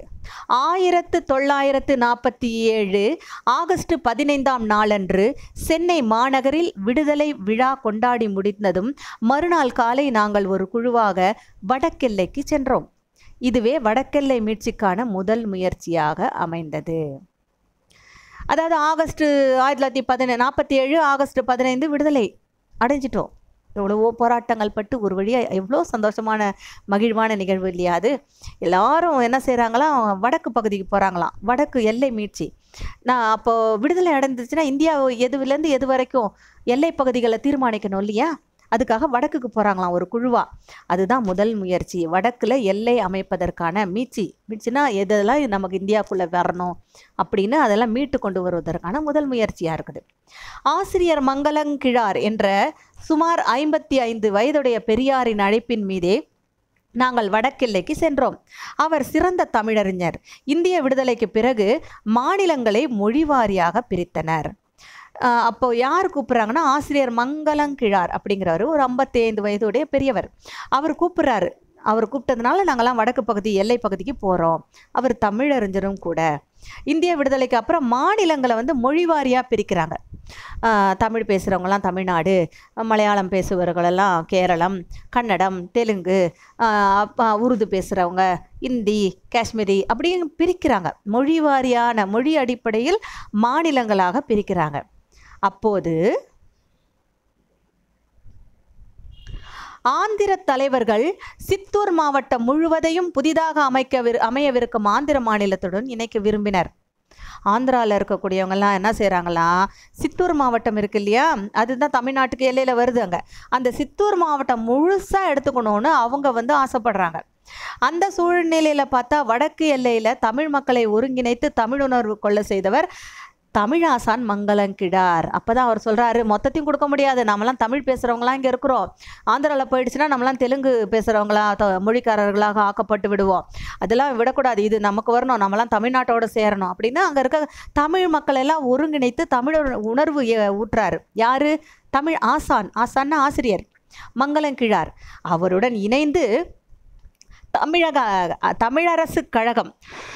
1947 ஆகஸ்ட் 15ஆம் நாளன்று சென்னை மாநகரில் விடுதலை விழா கொண்டாடி முடிந்ததும் மறுநாள் காலை நாங்கள் ஒரு குழுவாக வடக்கெல்லைக்கு சென்றோம். இதுவே வடக்கெல்லை மீட்சிக்கான முதல் முயற்சியாக அமைந்தது. அதாவது ஆகஸ்ட் 1947 ஆகஸ்ட் 15 விடுதலை அடைஞ்சிட்டோம். எவ்வளவோ போராட்டங்கள் பட்டு ஒரு வழியாக எவ்வளோ சந்தோஷமான மகிழ்வான நிகழ்வு இல்லையா அது. எல்லாரும் என்ன செய்கிறாங்களாம், வடக்கு பகுதிக்கு போகிறாங்களாம், வடக்கு எல்லை மீட்சி. நான் அப்போது விடுதலை அடைஞ்சிச்சுன்னா இந்தியா எதுவிலேருந்து எது வரைக்கும் எல்லை பகுதிகளை தீர்மானிக்கணும் இல்லையா, அதுக்காக வடக்குக்கு போகிறாங்களாம் ஒரு குழுவாக. அதுதான் முதல் முயற்சி, வடக்கில் எல்லை அமைப்பதற்கான மீட்சினா எதெல்லாம் நமக்கு இந்தியாவுக்குள்ளே வரணும் அப்படின்னு அதெல்லாம் மீட்டு கொண்டு வருவதற்கான முதல் முயற்சியாக இருக்குது. ஆசிரியர் மங்களங்கிழார் என்ற சுமார் 55 வயதுடைய பெரியாரின் அழைப்பின் மீதே நாங்கள் வடக்கெல்லைக்கு சென்றோம். அவர் சிறந்த தமிழறிஞர். இந்திய விடுதலைக்கு பிறகு மாநிலங்களை மொழிவாரியாக பிரித்தனர். அப்போ யார் கூப்பிட்றாங்கன்னா, ஆசிரியர் மங்களங்கிழார் அப்படிங்கிறவர் ஒரு 55 வயதுடைய பெரியவர். அவர் கூப்பிட்றாரு. அவர் கூப்பிட்டதுனால நாங்கள்லாம் வடக்கு பகுதி எல்லை பகுதிக்கு போகிறோம். அவர் தமிழறிஞரும் கூட. இந்திய விடுதலைக்கு அப்புறம் மாநிலங்களை வந்து மொழிவாரியாக பிரிக்கிறாங்க. தமிழ் பேசுகிறவங்களாம் தமிழ்நாடு, மலையாளம் பேசுபவர்களெல்லாம் கேரளம், கன்னடம், தெலுங்கு, உருது பேசுகிறவங்க இந்தி, காஷ்மீரி அப்படின்னு பிரிக்கிறாங்க. மொழிவாரியான மொழி அடிப்படையில் மாநிலங்களாக பிரிக்கிறாங்க. அப்போது ஆந்திர தலைவர்கள் சித்தூர் மாவட்டம் முழுவதையும் புதிதாக அமையவிருக்கும் ஆந்திர மாநிலத்துடன் இணைக்க விரும்பினர். ஆந்திராவில் இருக்கக்கூடியவங்கெல்லாம் என்ன செய்கிறாங்களாம், சித்தூர் மாவட்டம் இருக்கு இல்லையா, அதுதான் தமிழ்நாட்டுக்கு எல்லையில் வருது. அந்த சித்தூர் மாவட்டம் முழுசாக எடுத்துக்கணும்னு அவங்க வந்து ஆசைப்படுறாங்க. அந்த சூழ்நிலையில் பார்த்தா வடக்கு எல்லையில் தமிழ் மக்களை ஒருங்கிணைத்து தமிழுணர்வு கொள்ள செய்தவர் தமிழாசான் மங்களங்கிழார். அப்போ தான் அவர் சொல்கிறாரு, மொத்தத்தையும் கொடுக்க முடியாது, நம்மளாம் தமிழ் பேசுகிறவங்களாம் இங்கே இருக்கிறோம், ஆந்திராவில் போயிடுச்சுன்னா நம்மளாம் தெலுங்கு பேசுகிறவங்களா மொழிக்காரர்களாக ஆக்கப்பட்டு விடுவோம், அதெல்லாம் விடக்கூடாது, இது நமக்கு வரணும், நம்மளாம் தமிழ்நாட்டோடு சேரணும் அப்படின்னு அங்கே இருக்க தமிழ் மக்கள் எல்லாம் ஒருங்கிணைத்து தமிழ் உணர்வு ஊட்டுறாரு. யார்? தமிழ் ஆசான்னா ஆசிரியர் மங்களங்கிழார். அவருடன் இணைந்து தமிழரசு கழகம்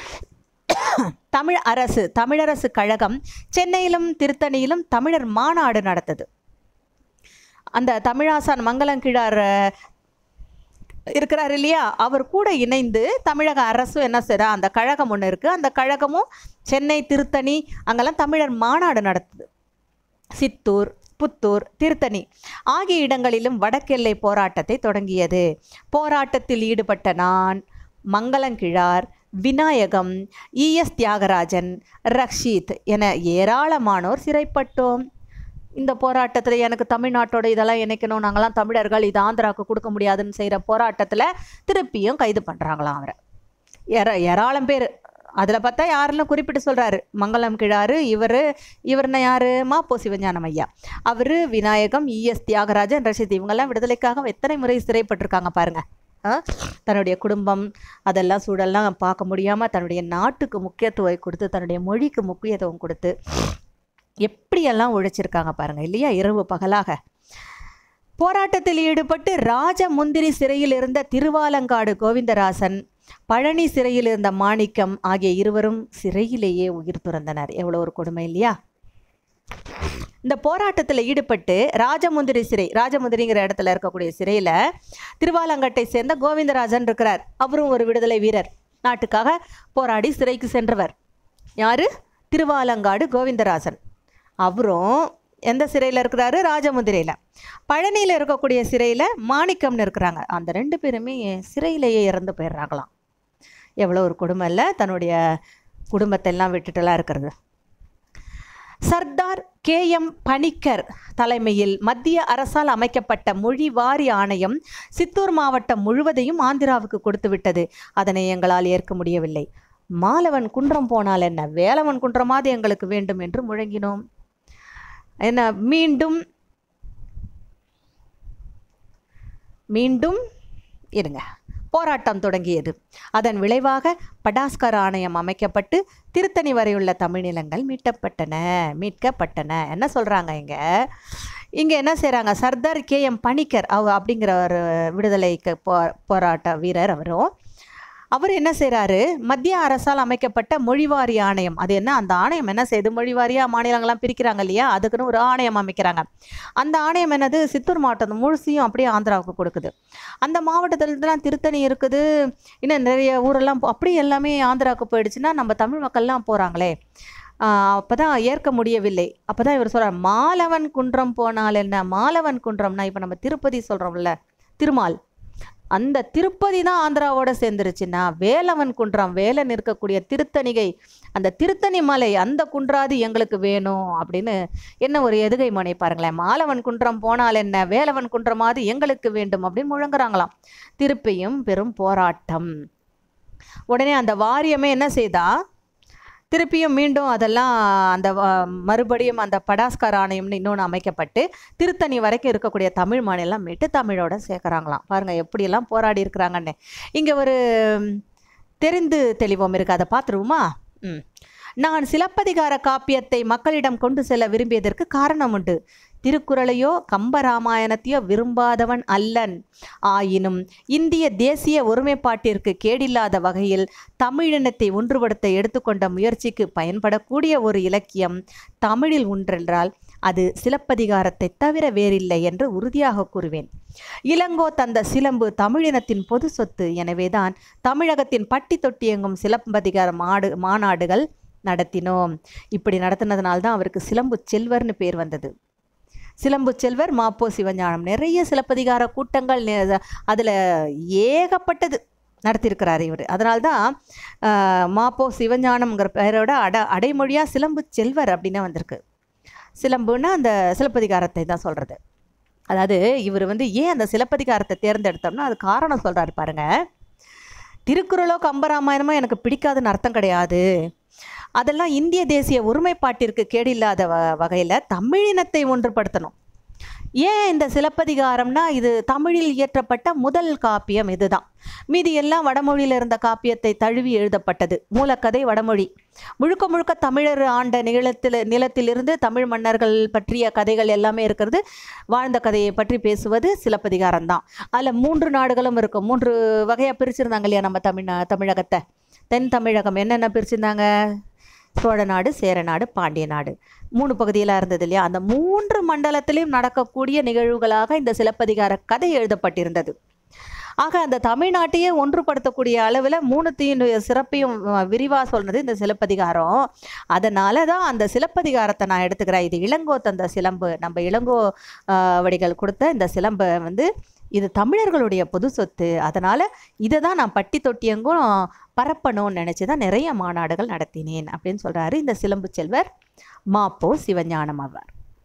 தமிழரசு கழகம் சென்னையிலும் திருத்தணியிலும் தமிழர் மாநாடு நடத்தது. அந்த தமிழாசான் மங்களங்கிழார் இருக்கிறார் இல்லையா, அவர் கூட இணைந்து தமிழக அரசும் என்ன செய்றா, அந்த கழகம் ஒன்று இருக்குது, அந்த கழகமும் சென்னை, திருத்தணி அங்கெல்லாம் தமிழர் மாநாடு நடத்துது. சித்தூர், புத்தூர், திருத்தணி ஆகிய இடங்களிலும் வடக்கெல்லை போராட்டத்தை தொடங்கியது. போராட்டத்தில் ஈடுபட்ட நான், மங்களங்கிழார், விநாயகம், ES தியாகராஜன், ரக்ஷித் என ஏராளமானோர் சிறைப்பட்டோம். இந்த போராட்டத்தில் எனக்கு தமிழ்நாட்டோட இதெல்லாம் இணைக்கணும், நாங்களாம் தமிழர்கள், இது ஆந்திராவுக்கு கொடுக்க முடியாதுன்னு செய்கிற போராட்டத்தில் திருப்பியும் கைது பண்ணுறாங்களாம் அவரை. ஏராளம் பேர். அதில் பார்த்தா யாரெல்லாம் குறிப்பிட்டு சொல்கிறாரு, மங்களங்கிழார், இவர்னா யார்? மாப்போ சிவஞானம் ஐயா, அவர், விநாயகம், ES தியாகராஜன், ரக்ஷித், இவங்கெல்லாம் விடுதலைக்காக எத்தனை முறை சிறைப்பட்டிருக்காங்க பாருங்கள். தன்னுடைய குடும்பம் அதெல்லாம் சூழல்லாம் பார்க்க முடியாமல் தன்னுடைய நாட்டுக்கு முக்கியத்துவம் கொடுத்து, தன்னுடைய மொழிக்கு முக்கியத்துவம் கொடுத்து எப்படியெல்லாம் உழைச்சிருக்காங்க பாருங்கள் இல்லையா, இரவு பகலாக. போராட்டத்தில் ஈடுபட்டு ராஜமுந்திரி சிறையில் இருந்த திருவாலங்காடு கோவிந்தராசன், பழனி சிறையில் இருந்த மாணிக்கம் ஆகிய இருவரும் சிறையிலேயே உயிர் துறந்தனர். எவ்வளோ ஒரு கொடுமை இல்லையா. இந்த போராட்டத்தில் ஈடுபட்டு ராஜமுந்திரிங்கிற இடத்துல இருக்கக்கூடிய சிறையில் திருவாலங்காட்டை சேர்ந்த கோவிந்தராஜன் இருக்கிறார். அவரும் ஒரு விடுதலை வீரர், நாட்டுக்காக போராடி சிறைக்கு சென்றவர். யார்? திருவாலங்காடு கோவிந்தராஜன். அவரும் எந்த சிறையில் இருக்கிறாரு? ராஜமுந்திரியில். பழனியில் இருக்கக்கூடிய சிறையில் மாணிக்கம்னு இருக்கிறாங்க. அந்த 2 பேருமே சிறையிலேயே இறந்து போயிடுறாங்களாம். எவ்வளோ ஒரு குடும்பம் இல்லை, தன்னுடைய குடும்பத்தெல்லாம் விட்டுட்டுலாம் இருக்கிறது. சர்தார் KM பணிக்கர் தலைமையில் மத்திய அரசால் அமைக்கப்பட்ட மொழிவாரி ஆணையம் சித்தூர் மாவட்டம் முழுவதையும் ஆந்திராவுக்கு கொடுத்து விட்டது. அதனை எங்களால் ஏற்க முடியவில்லை. மாலவன் குன்றம் போனால் என்ன, வேலவன் குன்றமாவது எங்களுக்கு வேண்டும் என்று முழங்கினோம். என்ன மீண்டும் இருங்க, போராட்டம் தொடங்கியது. அதன் விளைவாக படாஸ்கர் ஆணையம் அமைக்கப்பட்டு திருத்தணி வரையுள்ள தமிழ் நிலங்கள் மீட்கப்பட்டன. என்ன சொல்கிறாங்க இங்கே என்ன செய்கிறாங்க? சர்தார் KM பணிக்கர் அப்படிங்கிற ஒரு விடுதலைக்கு போராட்ட வீரர். அவர் என்ன செய்கிறாரு? மத்திய அரசால் அமைக்கப்பட்ட மொழிவாரி ஆணையம், அது என்ன, அந்த ஆணையம் என்ன செய்யுது? மொழிவாரியாக மாநிலங்கள்லாம் பிரிக்கிறாங்க இல்லையா, அதுக்குன்னு ஒரு ஆணையம் அமைக்கிறாங்க. அந்த ஆணையம் என்னது? சித்தூர் மாவட்டம் முழுசையும் அப்படியே ஆந்திராவுக்கு கொடுக்குது. அந்த மாவட்டத்தில்தான் திருத்தணி இருக்குது, இன்னும் நிறைய ஊரெல்லாம் அப்படியே எல்லாமே ஆந்திராவுக்கு போயிடுச்சுன்னா நம்ம தமிழ் மக்கள்லாம் போகிறாங்களே, அப்போ தான் ஏற்க முடியவில்லை. அப்போ தான் இவர் சொல்கிறார், மாலவன் குன்றம் போனால் என்ன. மாலவன் குன்றம்னா இப்போ நம்ம திருப்பதி சொல்கிறோம்ல, திருமால், அந்த திருப்பதி தான் ஆந்திராவோட சேர்ந்துருச்சுன்னா வேலவன் குன்றம், வேலன் இருக்கக்கூடிய திருத்தணிகை, அந்த திருத்தணி மலை, அந்த குன்றாது எங்களுக்கு வேணும் அப்படின்னு என்ன ஒரு எதுகை மனை பாருங்களேன். மாலவன் குன்றம் போனால் என்ன, வேலவன் குன்றமாவது எங்களுக்கு வேண்டும் அப்படின்னு முழங்குறாங்களாம். திருப்பியும் பெரும் போராட்டம். உடனே அந்த வாரியமே என்ன செய்தா, திருப்பியும் மீண்டும் அதெல்லாம் அந்த மறுபடியும் அந்த படாஸ்கர் ஆணையம்னு இன்னொன்று அமைக்கப்பட்டு திருத்தணி வரைக்கும் இருக்கக்கூடிய தமிழ் மாநிலம் மீட்டு தமிழோட சேர்க்குறாங்களாம். பாருங்கள் எப்படியெல்லாம் போராடி இருக்கிறாங்கன்னு. இங்கே ஒரு தெரிந்து தெளிவோம் இருக்குது, அதை பார்த்துருவோமா? நான் சிலப்பதிகார காப்பியத்தை மக்களிடம் கொண்டு செல்ல விரும்பியதற்கு காரணம் உண்டு. திருக்குறளையோ கம்பராமாயணத்தையோ விரும்பாதவன் அல்லன். ஆயினும் இந்திய தேசிய ஒருமைப்பாட்டிற்கு கேடில்லாத வகையில் தமிழினத்தை ஒன்றுபடுத்த எடுத்துக்கொண்ட முயற்சிக்கு பயன்படக்கூடிய ஒரு இலக்கியம் தமிழில் ஒன்றென்றால் அது சிலப்பதிகாரத்தை தவிர வேறில்லை என்று உறுதியாக கூறுவேன். இளங்கோ தந்த சிலம்பு தமிழினத்தின் பொது சொத்து. எனவேதான் தமிழகத்தின் பட்டி தொட்டி எங்கும் சிலப்பதிகார மாநாடுகள் நடத்தினோம். இப்படி நடத்தினதுனால்தான் அவருக்கு சிலம்பு செல்வர்னு பேர் வந்தது. சிலம்பு செல்வர் மாப்போ சிவஞானம் நிறைய சிலப்பதிகார கூட்டங்கள் அதில் ஏகப்பட்டது நடத்தியிருக்கிறார் இவர். அதனால்தான் மாப்போ சிவஞானம்ங்கிற பெயரோட அடைமொழியாக சிலம்பு செல்வர் அப்படின்னு வந்திருக்கு. சிலம்புன்னா அந்த சிலப்பதிகாரத்தை தான் சொல்கிறது. அதாவது இவர் ஏன் அந்த சிலப்பதிகாரத்தை தேர்ந்தெடுத்தோம்னா அது காரணம் சொல்கிறாரு பாருங்க. திருக்குறளோ கம்பராமாயணமோ எனக்கு பிடிக்காதுன்னு அர்த்தம் கிடையாது. அதெல்லாம் இந்திய தேசிய ஒருமைப்பாட்டிற்கு கேடில்லாத வகையில் தமிழினத்தை ஒன்றுபடுத்தணும். ஏன் இந்த சிலப்பதிகாரம்னா இது தமிழில் இயற்றப்பட்ட முதல் காப்பியம் இதுதான். மீதி எல்லாம் வடமொழியில் இருந்த காப்பியத்தை தழுவி எழுதப்பட்டது. மூலக்கதை வடமொழி. முழுக்க முழுக்க தமிழர் ஆண்ட நிலத்திலிருந்து தமிழ் மன்னர்கள் பற்றிய கதைகள் எல்லாமே இருக்கிறது. வாழ்ந்த கதையை பற்றி பேசுவது சிலப்பதிகாரம் தான். அதில் 3 நாடுகளும் இருக்கும். 3 வகையாக பிரிச்சிருந்தாங்க இல்லையா நம்ம தமிழகத்தை. தென் தமிழகம் என்னென்ன பிரிச்சிருந்தாங்க? சோழ நாடு, சேர நாடு, பாண்டிய நாடு, 3 பகுதியெல்லாம் இருந்தது இல்லையா. அந்த 3 மண்டலத்திலையும் நடக்கக்கூடிய நிகழ்வுகளாக இந்த சிலப்பதிகார கதை எழுதப்பட்டிருந்தது. ஆக அந்த தமிழ்நாட்டையே ஒன்றுபடுத்தக்கூடிய அளவில் 3த்தையும் சிறப்பையும் விரிவாக சொல்றது இந்த சிலப்பதிகாரம். அதனால தான் அந்த சிலப்பதிகாரத்தை நான் எடுத்துக்கிறேன். இது இளங்கோ தந்த சிலம்பு. நம்ம இளங்கோ வடிகள் கொடுத்த இந்த சிலம்பை இது தமிழர்களுடைய பொது சொத்து. அதனால் இதை தான் நான் பட்டி தொட்டியங்கும் பரப்பணும்னு நினச்சி தான் நிறைய மாநாடுகள் நடத்தினேன் அப்படின்னு சொல்கிறாரு இந்த சிலம்பு செல்வர் மாப்போ சிவஞானம் அவர்.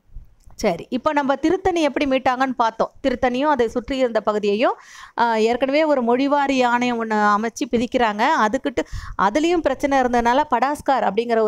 சரி, இப்போ நம்ம திருத்தணி எப்படி மீட்டாங்கன்னு பார்த்தோம். திருத்தணியும் அதை சுற்றி இருந்த பகுதியையும் ஏற்கனவே ஒரு மொழிவாரி ஆணையம் ஒன்று அமைச்சு பிரிக்கிறாங்க. அதுலேயும் பிரச்சனை இருந்ததுனால படாஸ்கர் அப்படிங்கிற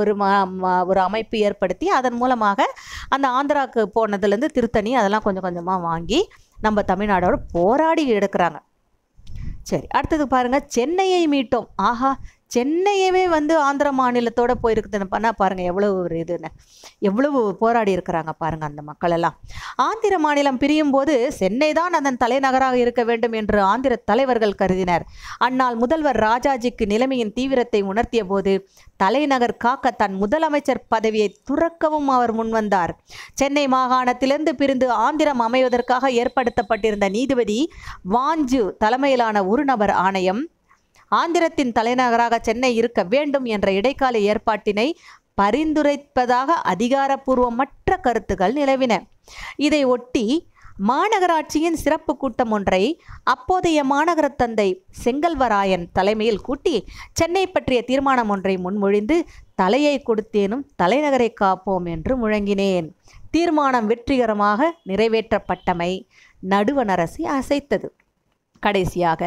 ஒரு அமைப்பு ஏற்படுத்தி அதன் மூலமாக அந்த ஆந்திராவுக்கு போனதுலேருந்து திருத்தணி அதெல்லாம் கொஞ்சம் கொஞ்சமாக வாங்கி நம்ம தமிழ்நாடோட போராடி எடுக்கிறாங்க. சரி, அடுத்தது பாருங்கள், சென்னையை மீட்டோம். ஆஹா, சென்னையவே வந்து ஆந்திர மாநிலத்தோட போயிருக்குதுன்னு பண்ணால் பாருங்கள் எவ்வளவு ஒரு இதுன்னு, எவ்வளவு போராடி இருக்கிறாங்க பாருங்கள் அந்த மக்கள் எல்லாம். ஆந்திர மாநிலம் பிரியும் போது சென்னை தான் அதன் தலைநகராக இருக்க வேண்டும் என்று ஆந்திர தலைவர்கள் கருதினர். அந்நாள் முதல்வர் ராஜாஜிக்கு நிலைமையின் தீவிரத்தை உணர்த்திய போது தலைநகர் காக்க தன் முதலமைச்சர் பதவியை துறக்கவும் அவர் முன்வந்தார். சென்னை மாகாணத்திலிருந்து பிரிந்து ஆந்திரம் அமைவதற்காக ஏற்படுத்தப்பட்டிருந்த நீதிபதி வாஞ்சு தலைமையிலான ஒரு நபர் ஆணையம் ஆந்திரத்தின் தலைநகராக சென்னை இருக்க வேண்டும் என்ற இடைக்கால ஏற்பாட்டினை பரிந்துரைப்பதாக அதிகாரப்பூர்வமற்ற கருத்துக்கள் நிலவின. இதை ஒட்டி மாநகராட்சியின் சிறப்பு கூட்டம் ஒன்றை அப்போதைய மாநகர தந்தை செங்கல்வராயன் தலைமையில் கூட்டி சென்னை பற்றிய தீர்மானம் ஒன்றை முன்மொழிந்து தலையை கொடுத்தேனும் தலைநகரை காப்போம் என்று முழங்கினேன். தீர்மானம் வெற்றிகரமாக நிறைவேற்றப்பட்டமை நடுவண் அரசை அசைத்தது. கடைசியாக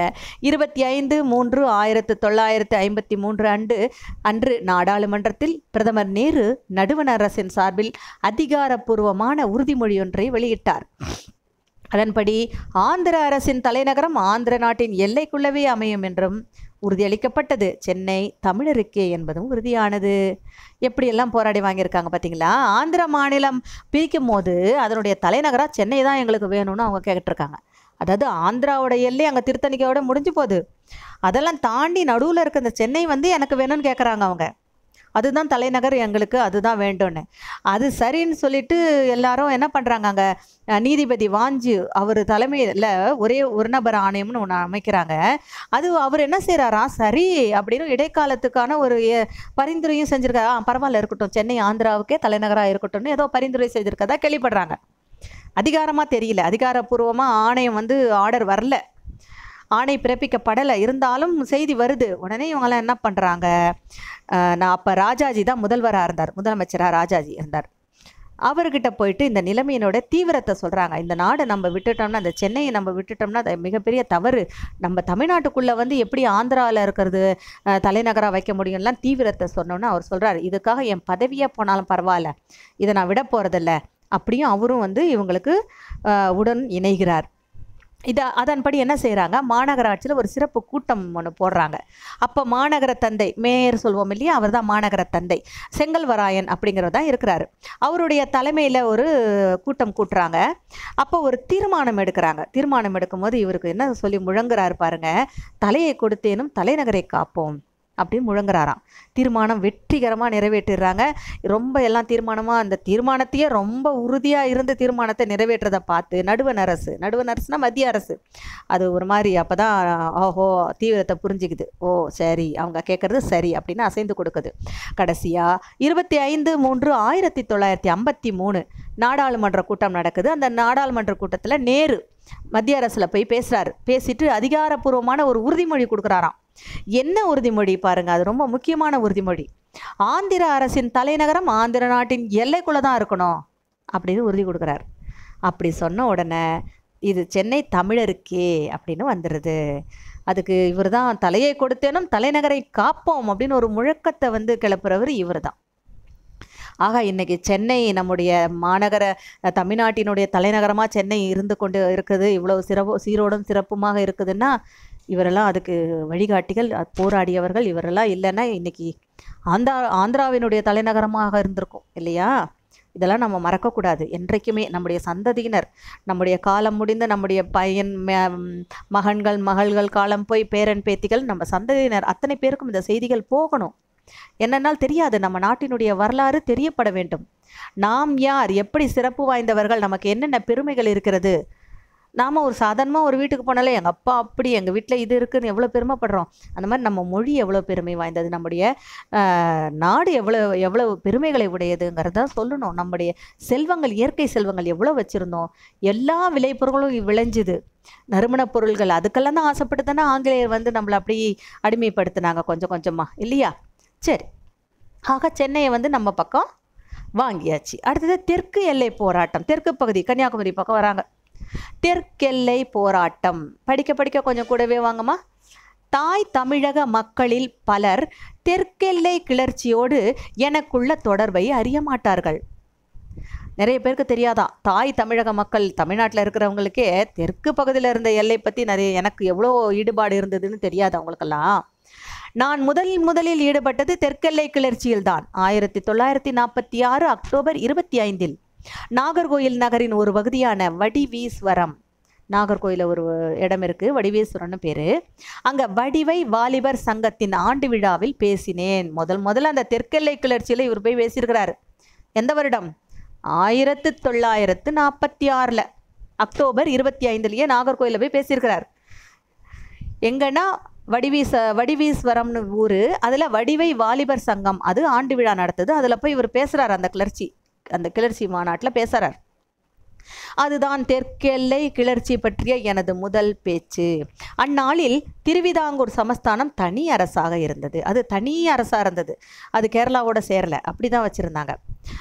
25/3/1953 அன்று நாடாளுமன்றத்தில் பிரதமர் நேரு நடுவண் அரசின் சார்பில் அதிகாரப்பூர்வமான உறுதிமொழி ஒன்றை வெளியிட்டார். அதன்படி ஆந்திர அரசின் தலைநகரம் ஆந்திர நாட்டின் எல்லைக்குள்ளவே அமையும் என்றும் உறுதியளிக்கப்பட்டது. சென்னை தமிழருக்கே என்பதும் உறுதியானது. எப்படியெல்லாம் போராடி வாங்கியிருக்காங்க பார்த்தீங்களா? ஆந்திர மாநிலம் பிரிக்கும் போது அதனுடைய தலைநகராக சென்னை தான் எங்களுக்கு வேணும்னு அவங்க கேட்டிருக்காங்க. அதாவது ஆந்திராவோட எல்லை அங்கே திருத்தணிக்கையோட முடிஞ்சு போகுது. அதெல்லாம் தாண்டி நடுவில் இருக்க இந்த சென்னை வந்து எனக்கு வேணும்னு கேட்குறாங்க அவங்க. அதுதான் தலைநகர், எங்களுக்கு அதுதான் வேண்டும்னு. அது சரின்னு சொல்லிட்டு எல்லாரும் என்ன பண்ணுறாங்க, அங்கே நீதிபதி வாஞ்சு அவர் தலைமையில் ஒரே ஒரு நபர் ஆணையம்னு ஒன்று அமைக்கிறாங்க. அது அவர் என்ன செய்கிறாரா, சரி அப்படின்னு இடைக்காலத்துக்கான ஒரு பரிந்துரையும் செஞ்சுருக்கா. பரவாயில்ல இருக்கட்டும், சென்னை ஆந்திராவுக்கே தலைநகராக இருக்கட்டும்னு ஏதோ பரிந்துரை செய்திருக்கதா கேள்விப்படுறாங்க. அதிகாரமாக தெரியல, அதிகாரப்பூர்வமாக ஆணையம் வந்து ஆர்டர் வரல, ஆணை பிறப்பிக்கப்படலை. இருந்தாலும் செய்தி வருது. உடனே இவங்கெல்லாம் என்ன பண்ணுறாங்க, நான் அப்போ ராஜாஜி தான் முதல்வராக இருந்தார், முதலமைச்சராக ராஜாஜி இருந்தார். அவர்கிட்ட போயிட்டு இந்த நிலைமையினோட தீவிரத்தை சொல்கிறாங்க. இந்த நாடை நம்ம விட்டுட்டோம்னா, அந்த சென்னையை நம்ம விட்டுட்டோம்னா அது மிகப்பெரிய தவறு. நம்ம தமிழ்நாட்டுக்குள்ளே வந்து எப்படி ஆந்திராவில் இருக்கிறது தலைநகராக வைக்க முடியும்லாம் தீவிரத்தை சொன்னோன்னு அவர் சொல்கிறார், இதுக்காக என் பதவியாக போனாலும் பரவாயில்ல, இதை நான் விட போகிறதில்ல அப்படியும் அவரும் வந்து இவங்களுக்கு உடன் இணைகிறார். அதன்படி என்ன செய்கிறாங்க, மாநகராட்சியில் ஒரு சிறப்பு கூட்டம் ஒன்று போடுறாங்க. அப்போ மாநகர தந்தை, மேயர் சொல்வோம் இல்லையா, அவர் தான் மாநகர தந்தை செங்கல்வராயன் அப்படிங்கிறது தான் இருக்கிறாரு. அவருடைய தலைமையில் ஒரு கூட்டம் கூட்டுறாங்க. அப்போ ஒரு தீர்மானம் எடுக்கிறாங்க. தீர்மானம் எடுக்கும்போது இவருக்கு என்ன சொல்லி முழங்குறாரு பாருங்க, தலையை கொடுத்தேனும் தலைநகரை காப்போம் அப்படின்னு முழங்குறாராம். தீர்மானம் வெற்றிகரமாக நிறைவேற்றிடுறாங்க. ரொம்ப எல்லாம் தீர்மானமாக அந்த தீர்மானத்தையே ரொம்ப உறுதியாக இருந்து தீர்மானத்தை நிறைவேற்றதை பார்த்து நடுவண் அரசுனா மத்திய அரசு அது ஒரு மாதிரி அப்போ தான் ஓஹோ தீவிரத்தை புரிஞ்சுக்குது. ஓ சரி, அவங்க கேட்குறது சரி அப்படின்னு அசைந்து கொடுக்குது. கடைசியாக 25/3/1953 நாடாளுமன்ற கூட்டம் நடக்குது. அந்த நாடாளுமன்ற கூட்டத்தில் நேரு மத்திய அரசில் போய் பேசுகிறாரு. பேசிட்டு அதிகாரப்பூர்வமான ஒரு உறுதிமொழி கொடுக்குறாராம். என்ன உறுதிமொழி பாருங்க, அது ரொம்ப முக்கியமான உறுதிமொழி. ஆந்திர அரசின் தலைநகரம் ஆந்திர நாட்டின் எல்லைக்குள்ள தான் இருக்கணும் அப்படின்னு உறுதி கொடுக்குறாரு. அப்படி சொன்ன உடனே இது சென்னை தமிழருக்கே அப்படின்னு வந்துடுது. அதுக்கு இவர் தான் தலையை கொடுத்தேனும் தலைநகரை காப்போம் அப்படின்னு ஒரு முழக்கத்தை வந்து கிளப்புறவர் இவர் தான். ஆக இன்னைக்கு சென்னை நம்முடைய மாநகர தமிழ்நாட்டினுடைய தலைநகரமாக சென்னை இருந்து கொண்டு இருக்குது. இவ்வளவு சீரோடும் சிறப்புமாக இருக்குதுன்னா இவரெல்லாம் அதுக்கு வழிகாட்டிகள், போராடியவர்கள். இவரெல்லாம் இல்லைன்னா இன்னைக்கு ஆந்திராவினுடைய தலைநகரமாக இருந்திருக்கும் இல்லையா? இதெல்லாம் நம்ம மறக்கக்கூடாது. என்றைக்குமே நம்முடைய சந்ததியினர், நம்முடைய காலம் முடிந்த நம்முடைய பையன் மகள்கள் காலம் போய் பேரன் பேத்திகள், நம்ம சந்ததியினர் அத்தனை பேருக்கும் இந்த செய்திகள் போகணும். என்னென்னால் தெரியாது, நம்ம நாட்டினுடைய வரலாறு தெரியப்பட வேண்டும். நாம் யார், எப்படி சிறப்பு வாய்ந்தவர்கள், நமக்கு என்னென்ன பெருமைகள் இருக்கிறது. நாம் ஒரு சாதாரணமாக ஒரு வீட்டுக்கு போனாலே எங்கள் அப்பா அப்படி, எங்கள் வீட்டில் இது இருக்குதுன்னு எவ்வளோ பெருமைப்படுறோம். அந்த மாதிரி நம்ம மொழி எவ்வளோ பெருமை வாய்ந்தது, நம்முடைய நாடு எவ்வளவு பெருமைகளை உடையதுங்கிறத சொல்லணும். நம்முடைய செல்வங்கள், இயற்கை செல்வங்கள் எவ்வளோ வச்சுருந்தோம். எல்லா விளைபொருட்களும் விளைஞ்சுது. நறுமணப் பொருள்கள் அதுக்கெல்லாம் தான் ஆசைப்பட்டு தானே ஆங்கிலேயர் வந்து நம்மளை அப்படி அடிமைப்படுத்தினாங்க கொஞ்சம் கொஞ்சமாக இல்லையா? சரி, ஆக சென்னையை வந்து நம்ம பக்கம் வாங்கியாச்சு. அடுத்தது தெற்கு எல்லை போராட்டம். தெற்கு பகுதி கன்னியாகுமரி பக்கம் வராங்க. தெற்கெல்லை போராட்டம் படிக்க படிக்க கொஞ்சம் கூடவே வாங்கம்மா. தாய் தமிழக மக்களில் பலர் தெற்கெல்லை கிளர்ச்சியோடு எனக்குள்ள தொடர்பை அறிய மாட்டார்கள். நிறைய பேருக்கு தெரியாதான், தாய் தமிழக மக்கள் தமிழ்நாட்டில் இருக்கிறவங்களுக்கே தெற்கு பகுதியில் இருந்த எல்லை பற்றி எனக்கு எவ்வளோ ஈடுபாடு இருந்ததுன்னு தெரியாது அவங்களுக்கெல்லாம். நான் முதலில் ஈடுபட்டது தெற்கெல்லை கிளர்ச்சியில்தான். 1946 அக்டோபர் 25 நாகர்கோயில் நகரின் ஒரு பகுதியான வடிவீஸ்வரம், நாகர்கோயில ஒரு இடம் இருக்கு, வடிவீஸ்வரம்னு பேரு. அங்க வடிவை வாலிபர் சங்கத்தின் ஆண்டு விழாவில் பேசினேன். முதல்ல அந்த தெற்கெல்லை கிளர்ச்சியில இவர் போய் பேசியிருக்கிறாரு. எந்த வருடம்? 1946 அக்டோபர் 25 நாகர்கோயில போய் பேசியிருக்கிறார். எங்கன்னா வடிவீஸ்வரம்னு ஊர். அதில் வடிவை வாலிபர் சங்கம் அது ஆண்டு விழா நடத்துது. அதில் போய் இவர் பேசுகிறார். அந்த கிளர்ச்சி மாநாட்டில் பேசுகிறார். அதுதான் தெற்கெல்லை கிளர்ச்சி பற்றிய எனது முதல் பேச்சு. அந்நாளில் திருவிதாங்கூர் சமஸ்தானம் தனி அரசாக இருந்தது. அது தனி அரசாக இருந்தது. அது கேரளாவோட சேரலை, அப்படி தான் வச்சுருந்தாங்க.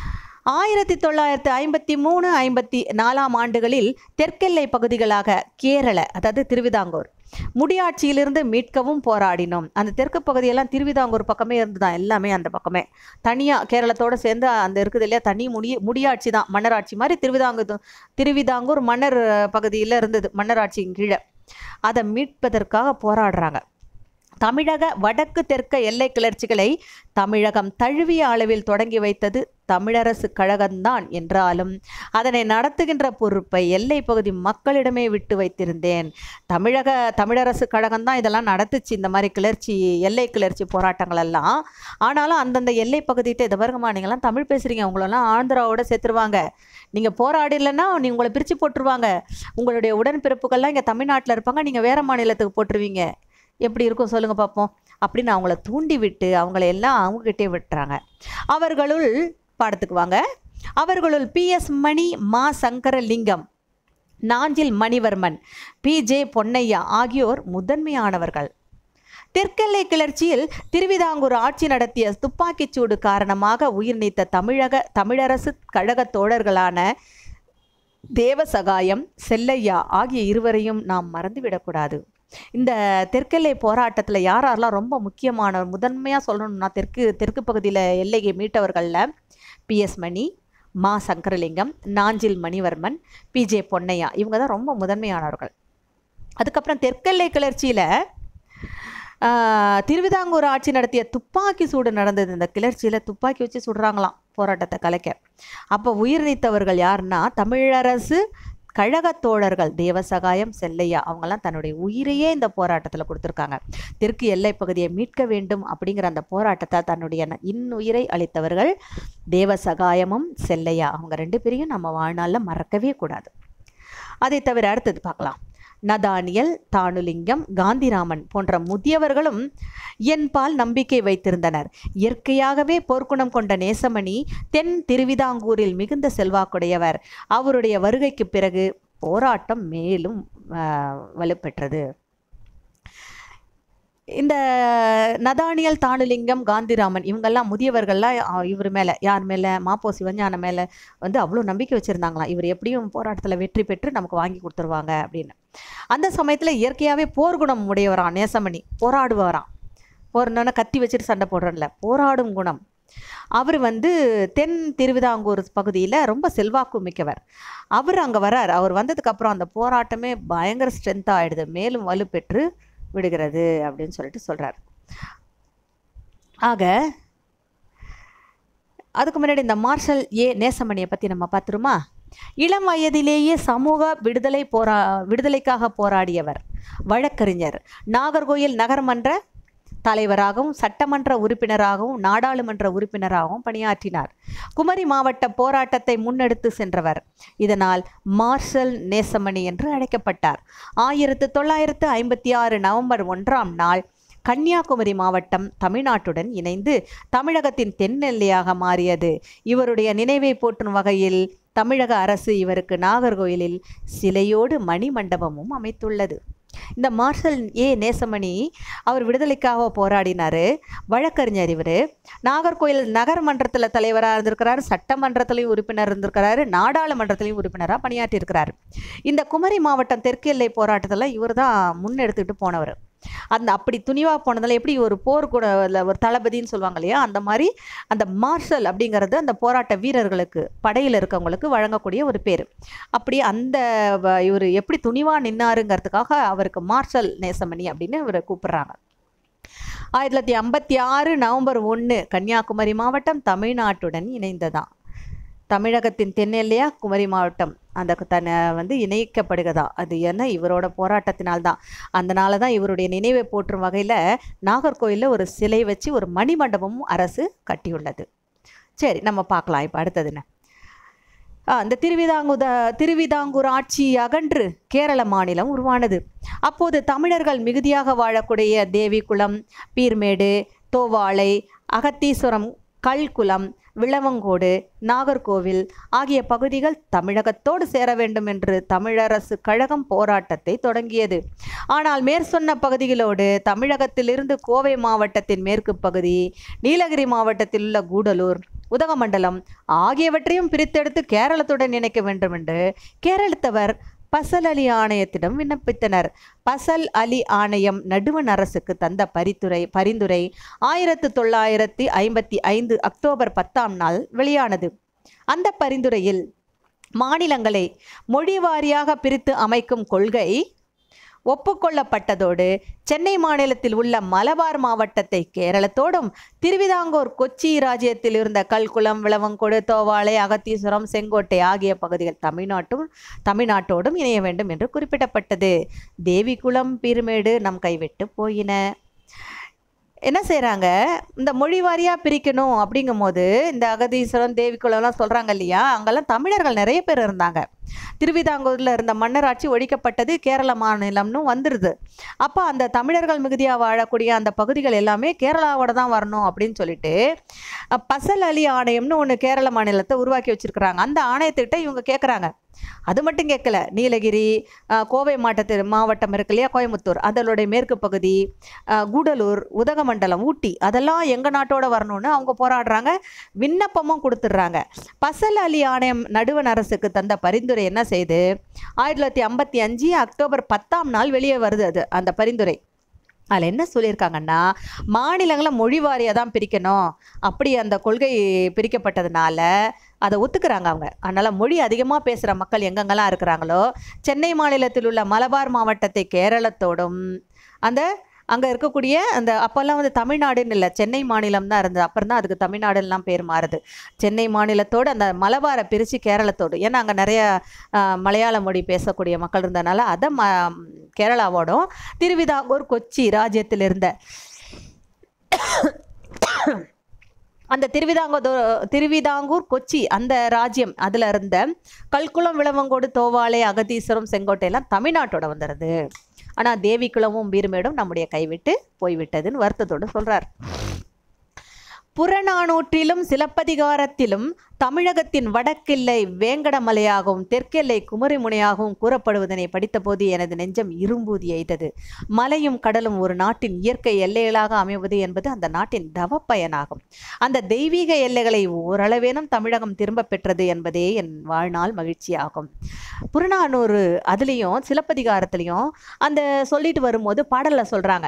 1953-54 ஆண்டுகளில் தெற்கெல்லை பகுதிகளாக கேரள, அதாவது திருவிதாங்கூர் முடியாட்சியிலிருந்து மீட்கவும் போராடினோம். அந்த தெற்கு பகுதியெல்லாம் திருவிதாங்கூர் பக்கமே இருந்துதான், எல்லாமே அந்த பக்கமே தனியாக கேரளத்தோடு சேர்ந்து அந்த இருக்குது இல்லையா, தனி முடியாட்சி தான், மன்னராட்சி மாதிரி திருவிதாங்கூர் மன்னர் பகுதியில் இருந்தது, மன்னராட்சியின் கீழே. அதை மீட்பதற்காக போராடுறாங்க. தமிழக வடக்கு தெற்கு எல்லை கிளர்ச்சிகளை தமிழகம் தழுவிய அளவில் தொடங்கி வைத்தது தமிழரசு கழகம்தான் என்றாலும் அதனை நடத்துகின்ற பொறுப்பை எல்லை பகுதி மக்களிடமே விட்டு வைத்திருந்தேன். தமிழரசு கழகம்தான் இதெல்லாம் நடத்துச்சு, இந்த மாதிரி கிளர்ச்சி, எல்லை கிளர்ச்சி போராட்டங்கள் எல்லாம். ஆனாலும் அந்தந்த எல்லை பகுதிகிட்ட இதை வருங்கம்மா, நீங்கள்லாம் தமிழ் பேசுகிறீங்க, உங்களெல்லாம் ஆந்திராவோட சேர்த்துருவாங்க, நீங்கள் போராடலைன்னா உங்களை பிரித்து போட்டுருவாங்க, உங்களுடைய உடன்பிறப்புகள்லாம் இங்கே தமிழ்நாட்டில் இருப்பாங்க, நீங்கள் வேறு மாநிலத்துக்கு போட்டுருவீங்க, எப்படி இருக்கும் சொல்லுங்கள் பார்ப்போம் அப்படின்னு அவங்கள தூண்டி விட்டு அவங்கள எல்லாம் அவங்ககிட்டே விட்டுறாங்க. அவர்களுள் பாடத்துக்கு வாங்க. அவர்களுள் PS மணி, மா சங்கரலிங்கம், நாஞ்சில் மணிவர்மன், PJ பொன்னையா ஆகியோர் முதன்மையானவர்கள். தெற்கெல்லை கிளர்ச்சியில் திருவிதாங்கூர் ஆட்சி நடத்திய துப்பாக்கிச்சூடு காரணமாக உயிர் நீத்த தமிழரசு கழக தோழர்களான தேவசகாயம், செல்லையா ஆகிய இருவரையும் நாம் மறந்துவிடக்கூடாது. இந்த தெற்கெல்லை போராட்டத்தில் யாரெல்லாம் ரொம்ப முக்கியமான முதன்மையாக சொல்லணும்னா தெற்கு பகுதியில் எல்லையை மீட்டவர்களில் PS மணி, மா சங்கரலிங்கம், நாஞ்சில் மணிவர்மன், PJ பொன்னையா, இவங்க தான் ரொம்ப முதன்மையானவர்கள். அதுக்கப்புறம் தெற்கெல்லை கிளர்ச்சியில் திருவிதாங்கூர் ஆட்சி நடத்திய துப்பாக்கி சூடு நடந்தது. இந்த கிளர்ச்சியில் துப்பாக்கி வச்சு சுடுறாங்களாம் போராட்டத்தை கலைக்க. அப்போ உயிர் நீத்தவர்கள் யாருன்னா தமிழரசு கழக தோழர்கள் தேவசகாயம், செல்லையா, அவங்கெல்லாம் தன்னுடைய உயிரையே இந்த போராட்டத்தில் கொடுத்துருக்காங்க. தெற்கு எல்லை பகுதியை மீட்க வேண்டும் அப்படிங்கிற அந்த போராட்டத்தை தன்னுடைய இன்னுயிரை அளித்தவர்கள் தேவசகாயமும் செல்லையா. அவங்க 2 பேரையும் நம்ம வாழ்நாளில் மறக்கவே கூடாது. அதை தவிர அடுத்தது பார்க்கலாம். நதானியல், தானுலிங்கம், காந்திராமன் போன்ற முதியவர்களும் என்பால் நம்பிக்கை வைத்திருந்தனர். இயற்கையாகவே போர்க்குணம் கொண்ட நேசமணி தென் திருவிதாங்கூரில் மிகுந்த செல்வாக்குடையவர். அவருடைய வருகைக்கு பிறகு போராட்டம் மேலும் வலுப்பெற்றது. இந்த நதானியல், தானுலிங்கம், காந்திராமன் இவங்கெல்லாம் முதியவர்கள்லாம் இவர் மேலே, யார் மேலே, மாப்போ சிவஞான மேலே அவ்வளோ நம்பிக்கை வச்சுருந்தாங்களாம். இவர் எப்படியும் போராட்டத்தில் வெற்றி பெற்று நமக்கு வாங்கி கொடுத்துருவாங்க அப்படின்னு. அந்த சமயத்தில் இயற்கையாகவே போர்க்குணம் உடையவரான் நேசமணி, போராடுவாராம். போர்னோன்னா கத்தி வச்சுட்டு சண்டை போடுறோம்ல, போராடும் குணம். அவர் தென் திருவிதாங்கூர் பகுதியில் ரொம்ப செல்வாக்கு மிக்கவர். அவர் அங்கே வரார். அவர் வந்ததுக்கப்புறம் அந்த போராட்டமே பயங்கர ஸ்ட்ரென்த்தாக ஆகிடுது, மேலும் வலுப்பெற்று விடுகிறது அப்படின்னு சொல்லிட்டு சொல்கிறார். ஆக அதுக்கு முன்னாடி இந்த மார்ஷல் நேசமணியை பற்றி நம்ம பார்த்துருமா? இளம் வயதிலேயே சமூக விடுதலைக்காக போராடியவர், வழக்கறிஞர், நாகர்கோயில் நகர்மன்ற தலைவராகவும் சட்டமன்ற உறுப்பினராகவும் நாடாளுமன்ற உறுப்பினராகவும் பணியாற்றினார். குமரி மாவட்ட போராட்டத்தை முன்னெடுத்து சென்றவர். இதனால் மார்ஷல் நேசமணி என்று அழைக்கப்பட்டார். 1956 நவம்பர் 1ஆம் நாள் கன்னியாகுமரி மாவட்டம் தமிழ்நாட்டுடன் இணைந்து தமிழகத்தின் தென்னெல்லையாக மாறியது. இவருடைய நினைவை போற்றும் வகையில் தமிழக அரசு இவருக்கு நாகர்கோயிலில் சிலையோடு மணிமண்டபமும் அமைத்துள்ளது. இந்த மார்ஷல் நேசமணி அவர் விடுதலைக்காக போராடினார். வழக்கறிஞர். இவர் நாகர்கோயில் நகர்மன்றத்தில் தலைவராக இருந்திருக்கிறார், சட்டமன்றத்திலையும் உறுப்பினர் இருந்திருக்கிறாரு, நாடாளுமன்றத்திலையும் உறுப்பினராக பணியாற்றியிருக்கிறார். இந்த குமரி மாவட்டம் தெற்கு எல்லை போராட்டத்தில் இவர் தான் முன்னெடுத்துக்கிட்டு போனவர். அப்படி துணிவாக போனதில் எப்படி ஒரு போர் கூட ஒரு தளபதின்னு சொல்லுவாங்க இல்லையா, அந்த மாதிரி அந்த மார்ஷல் அப்படிங்கிறது அந்த போராட்ட வீரர்களுக்கு, படையில் இருக்கவங்களுக்கு வழங்கக்கூடிய ஒரு பேர். அப்படி இவர் எப்படி துணிவாக நின்னாருங்கிறதுக்காக அவருக்கு மார்ஷல் நேசமணி அப்படின்னு இவரை கூப்பிடுறாங்க. 1956 நவம்பர் 1 கன்னியாகுமரி மாவட்டம் தமிழ்நாட்டுடன் இணைந்ததான். தமிழகத்தின் தென்னெல்லையா குமரி மாவட்டம் அந்த இணைக்கப்படுகிறதா. அது என்ன இவரோட போராட்டத்தினால்தான். அதனால தான் இவருடைய நினைவை போற்றும் வகையில் நாகர்கோயிலில் ஒரு சிலை வச்சு ஒரு மணிமண்டபமும் அரசு கட்டியுள்ளது. சரி, நம்ம பார்க்கலாம் இப்போ அடுத்ததுன்னு. இந்த திருவிதாங்கூர் ஆட்சி அகன்று கேரள மாநிலம் உருவானது. அப்போது தமிழர்கள் மிகுதியாக வாழக்கூடிய தேவிகுளம், பீர்மேடு, தோவாளை, அகத்தீஸ்வரம், கல்குளம், விளவங்கோடு, நாகர்கோவில் ஆகிய பகுதிகள் தமிழகத்தோடு சேர வேண்டும் என்று தமிழரசு கழகம் போராட்டத்தை தொடங்கியது. ஆனால் மேற்சொன்ன பகுதிகளோடு தமிழகத்திலிருந்து கோவை மாவட்டத்தின் மேற்கு பகுதி, நீலகிரி மாவட்டத்தில் உள்ள கூடலூர், உதகமண்டலம் ஆகியவற்றையும் பிரித்தெடுத்து கேரளத்துடன் இணைக்க வேண்டும் என்று கேரளத்தவர் பசல் அலி ஆணையத்திடம் விண்ணப்பித்தனர். பசல் அலி ஆணையம் நடுவண் அரசுக்கு தந்த பரிந்துரை 1955 அக்டோபர் 10 வெளியானது. அந்த பரிந்துரையில் மாநிலங்களை மொழி வாரியாக பிரித்து அமைக்கும் கொள்கை ஒப்புக்கொள்ளப்பட்டதோடு சென்னை மாநிலத்தில் உள்ள மலபார் மாவட்டத்தை கேரளத்தோடும், திருவிதாங்கூர் கொச்சி ராஜ்யத்தில் இருந்த கல்குளம், விளவங்கோடு, தோவாளை, அகத்தீஸ்வரம், செங்கோட்டை ஆகிய பகுதிகள் தமிழ்நாட்டோடும் இணைய வேண்டும் என்று குறிப்பிடப்பட்டது. தேவிகுளம், பீர்மேடு நம் கைவிட்டு போயின. என்ன செய்கிறாங்க, இந்த மொழி வாரியாக பிரிக்கணும் அப்படிங்கும் போது இந்த அகதீஸ்வரம், தேவிக்குளம்லாம் சொல்கிறாங்க இல்லையா, அங்கெல்லாம் தமிழர்கள் நிறைய பேர் இருந்தாங்க. திருவிதாங்கூரில் இருந்த மன்னராட்சி ஒழிக்கப்பட்டது, கேரள மாநிலம்னு வந்துடுது. அப்போ அந்த தமிழர்கள் மிகுதியாக வாழக்கூடிய அந்த பகுதிகள் எல்லாமே கேரளாவோட தான் வரணும் அப்படின்னு சொல்லிட்டு பசல் அலி ஆணையம்னு ஒன்று கேரள மாநிலத்தை உருவாக்கி வச்சுருக்கிறாங்க. அந்த ஆணையத்துக்கிட்ட இவங்க கேட்குறாங்க. அது மட்டும் கேட்கல, நீலகிரி, கோவை மாவட்டம் இருக்கு இல்லையா, கோயம்புத்தூர், அதனுடைய மேற்கு பகுதி, கூடலூர், உதகமண்டலம், ஊட்டி அதெல்லாம் எங்கள் நாட்டோட வரணும்னு அவங்க போராடுறாங்க. விண்ணப்பமும் கொடுத்துட்றாங்க. பசல் அலி ஆணையம் நடுவண் அரசுக்கு தந்த பரிந்துரை என்ன செய்து 1955 அக்டோபர் 10 வெளியே வருது. அது அந்த பரிந்துரை அதில் என்ன சொல்லியிருக்காங்கன்னா, மாநிலங்களை மொழி வாரியாக தான் பிரிக்கணும். அப்படி அந்த கொள்கை பிரிக்கப்பட்டதுனால அதை ஒத்துக்கிறாங்க அவங்க. அதனால் மொழி அதிகமாக பேசுகிற மக்கள் எங்கெங்கெல்லாம் இருக்கிறாங்களோ, சென்னை மாநிலத்தில் உள்ள மலபார் மாவட்டத்தை கேரளத்தோடும், அங்கே இருக்கக்கூடிய அந்த அப்போல்லாம் தமிழ்நாடுன்னு இல்லை, சென்னை மாநிலம் தான் இருந்தது. அப்புறம் தான் அதுக்கு தமிழ்நாடுலாம் பேர் மாறுது. சென்னை மாநிலத்தோடு அந்த மலபாரை பிரித்து கேரளத்தோடு, ஏன்னா அங்கே நிறைய மலையாள மொழி பேசக்கூடிய மக்கள் இருந்ததுனால அதை கேரளாவோடும், திருவிதாங்கூர் கொச்சி ராஜ்யத்தில் இருந்த அந்த திருவிதாங்கூர் கொச்சி அந்த ராஜ்யம் அதில் இருந்த கல்குளம், விளவங்கோடு, தோவாளை, அகதீஸ்வரம், செங்கோட்டையெல்லாம் தமிழ்நாட்டோட வந்துடுது. ஆனால் தேவிக்குளமும் பீர்மேடும் நம்முடைய கைவிட்டு போய்விட்டதுன்னு வருத்தத்தோடு சொல்கிறார். புறநானூற்றிலும் சிலப்பதிகாரத்திலும் தமிழகத்தின் வடக்கெல்லை வேங்கடமலையாகவும் தெற்கெல்லை குமரிமுனையாகவும் கூறப்படுவதனை படித்தபோது எனது நெஞ்சம் இரும்பூதி எய்தது. மலையும் கடலும் ஒரு நாட்டின் இயற்கை எல்லைகளாக அமைவது என்பது அந்த நாட்டின் தவப்பயனாகும். அந்த தெய்வீக எல்லைகளை ஓரளவேனும் தமிழகம் திரும்ப பெற்றது என்பதே என் வாழ்நாள் மகிழ்ச்சியாகும். புறநானூறு அதுலேயும் சிலப்பதிகாரத்துலேயும் அந்த சொல்லிட்டு வரும்போது பாடலில் சொல்கிறாங்க,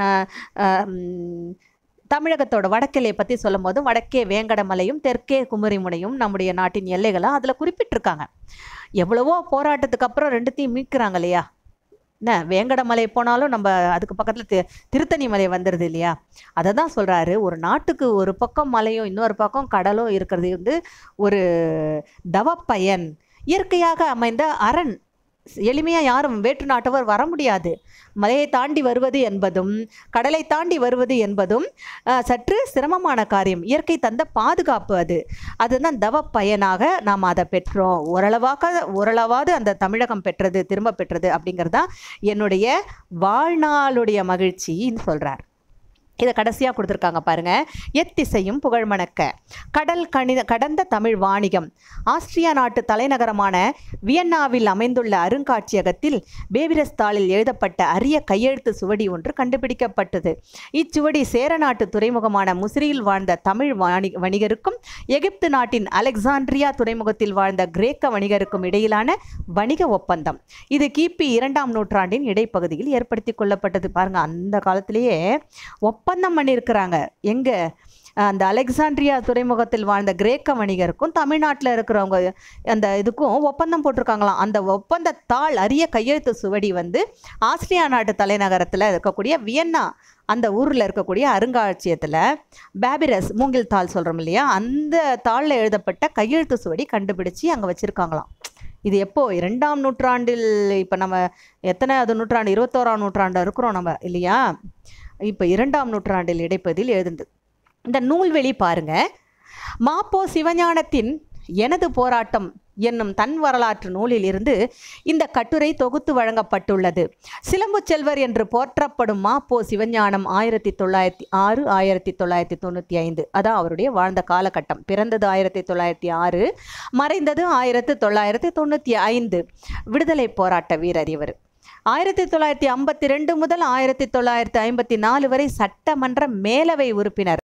தமிழகத்தோட வடக்கெல்லையை பற்றி சொல்லும் போது வடக்கே வேங்கடமலையும் தெற்கே குமரிமுனையும் நம்முடைய நாட்டின் எல்லைகளாக அதில் குறிப்பிட்டிருக்காங்க. எவ்வளவோ போராட்டத்துக்கு அப்புறம் ரெண்டுத்தையும் மீட்கிறாங்க இல்லையா. என்ன வேங்கடமலை போனாலும் நம்ம அதுக்கு பக்கத்தில் திருத்தணி மலை வந்துடுது இல்லையா. அதை தான் சொல்கிறாரு, ஒரு நாட்டுக்கு ஒரு பக்கம் மலையும் இன்னொரு பக்கம் கடலும் இருக்கிறது ஒரு தவப்பயன், இயற்கையாக அமைந்த அரண். எளிமையாக யாரும் வேற்று நாட்டவர் வர முடியாது. மலையை தாண்டி வருவது என்பதும் கடலை தாண்டி வருவது என்பதும் சற்று சிரமமான காரியம். இயற்கை தந்த பாதுகாப்பு அதுதான் தவ பயனாக நாம் அதை பெற்றோம். ஓரளவாவது அந்த தமிழகம் பெற்றது, திரும்ப பெற்றது அப்படிங்கிறது தான் என்னுடைய வாழ்நாளுடைய மகிழ்ச்சின்னு சொல்கிறார். இதை கடைசியாக கொடுத்துருக்காங்க பாருங்கள். எத்திசையும் புகழ்மணக்க கடந்த தமிழ் வாணிகம். ஆஸ்திரியா நாட்டு தலைநகரமான வியன்னாவில் அமைந்துள்ள அருங்காட்சியகத்தில் பேபிரஸ் தாளில் எழுதப்பட்ட அரிய கையெழுத்து சுவடி ஒன்று கண்டுபிடிக்கப்பட்டது. இச்சுவடி சேர நாட்டு துறைமுகமான முசிறியில் வாழ்ந்த தமிழ் வணிகருக்கும் எகிப்து நாட்டின் அலெக்சாண்ட்ரியா துறைமுகத்தில் வாழ்ந்த கிரேக்க வணிகருக்கும் இடையிலான வணிக ஒப்பந்தம். இது கிபி 2ஆம் நூற்றாண்டின் இடைப்பகுதியில் ஏற்படுத்தி கொள்ளப்பட்டது. பாருங்கள், அந்த காலத்திலேயே ஒப்பந்தம் பண்ணியிருக்கிறாங்க. எங்கே அந்த அலெக்சாண்ட்ரியா துறைமுகத்தில் வாழ்ந்த கிரேக்க வணிகருக்கும் தமிழ்நாட்டில் இருக்கிறவங்க அந்த இதுக்கும் ஒப்பந்தம் போட்டிருக்காங்களாம். அந்த ஒப்பந்தத்தாள் அரிய கையெழுத்து சுவடி வந்து ஆஸ்திரியா நாட்டு தலைநகரத்தில் இருக்கக்கூடிய வியன்னா அந்த ஊரில் இருக்கக்கூடிய அருங்காட்சியகத்தில் பேபிரஸ் மூங்கில் தாள் சொல்கிறோம் இல்லையா, அந்த தாளில் எழுதப்பட்ட கையெழுத்து சுவடி கண்டுபிடிச்சி அங்கே வச்சுருக்காங்களாம். இது எப்போ 2ஆம் நூற்றாண்டில், இப்போ நம்ம எத்தனையாவது நூற்றாண்டு, 21ஆம் நூற்றாண்டு இருக்கிறோம் நம்ம இல்லையா, இப்போ 2ஆம் நூற்றாண்டில் இடைப்பதில் எழுதுந்து. இந்த நூல்வெளி பாருங்க. மாப்போ சிவஞானத்தின் எனது போராட்டம் என்னும் தன் வரலாற்று நூலில் இருந்து இந்த கட்டுரை தொகுத்து வழங்கப்பட்டுள்ளது. சிலம்பு செல்வர் என்று போற்றப்படும் மாப்போ சிவஞானம் 1906 1995, அதான் அவருடைய வாழ்ந்த காலகட்டம். பிறந்தது 1906, மறைந்தது 1995. விடுதலை போராட்ட வீரர் இவர். 1952 முதல் 1954 வரை சட்டமன்ற மேலவை உறுப்பினர்.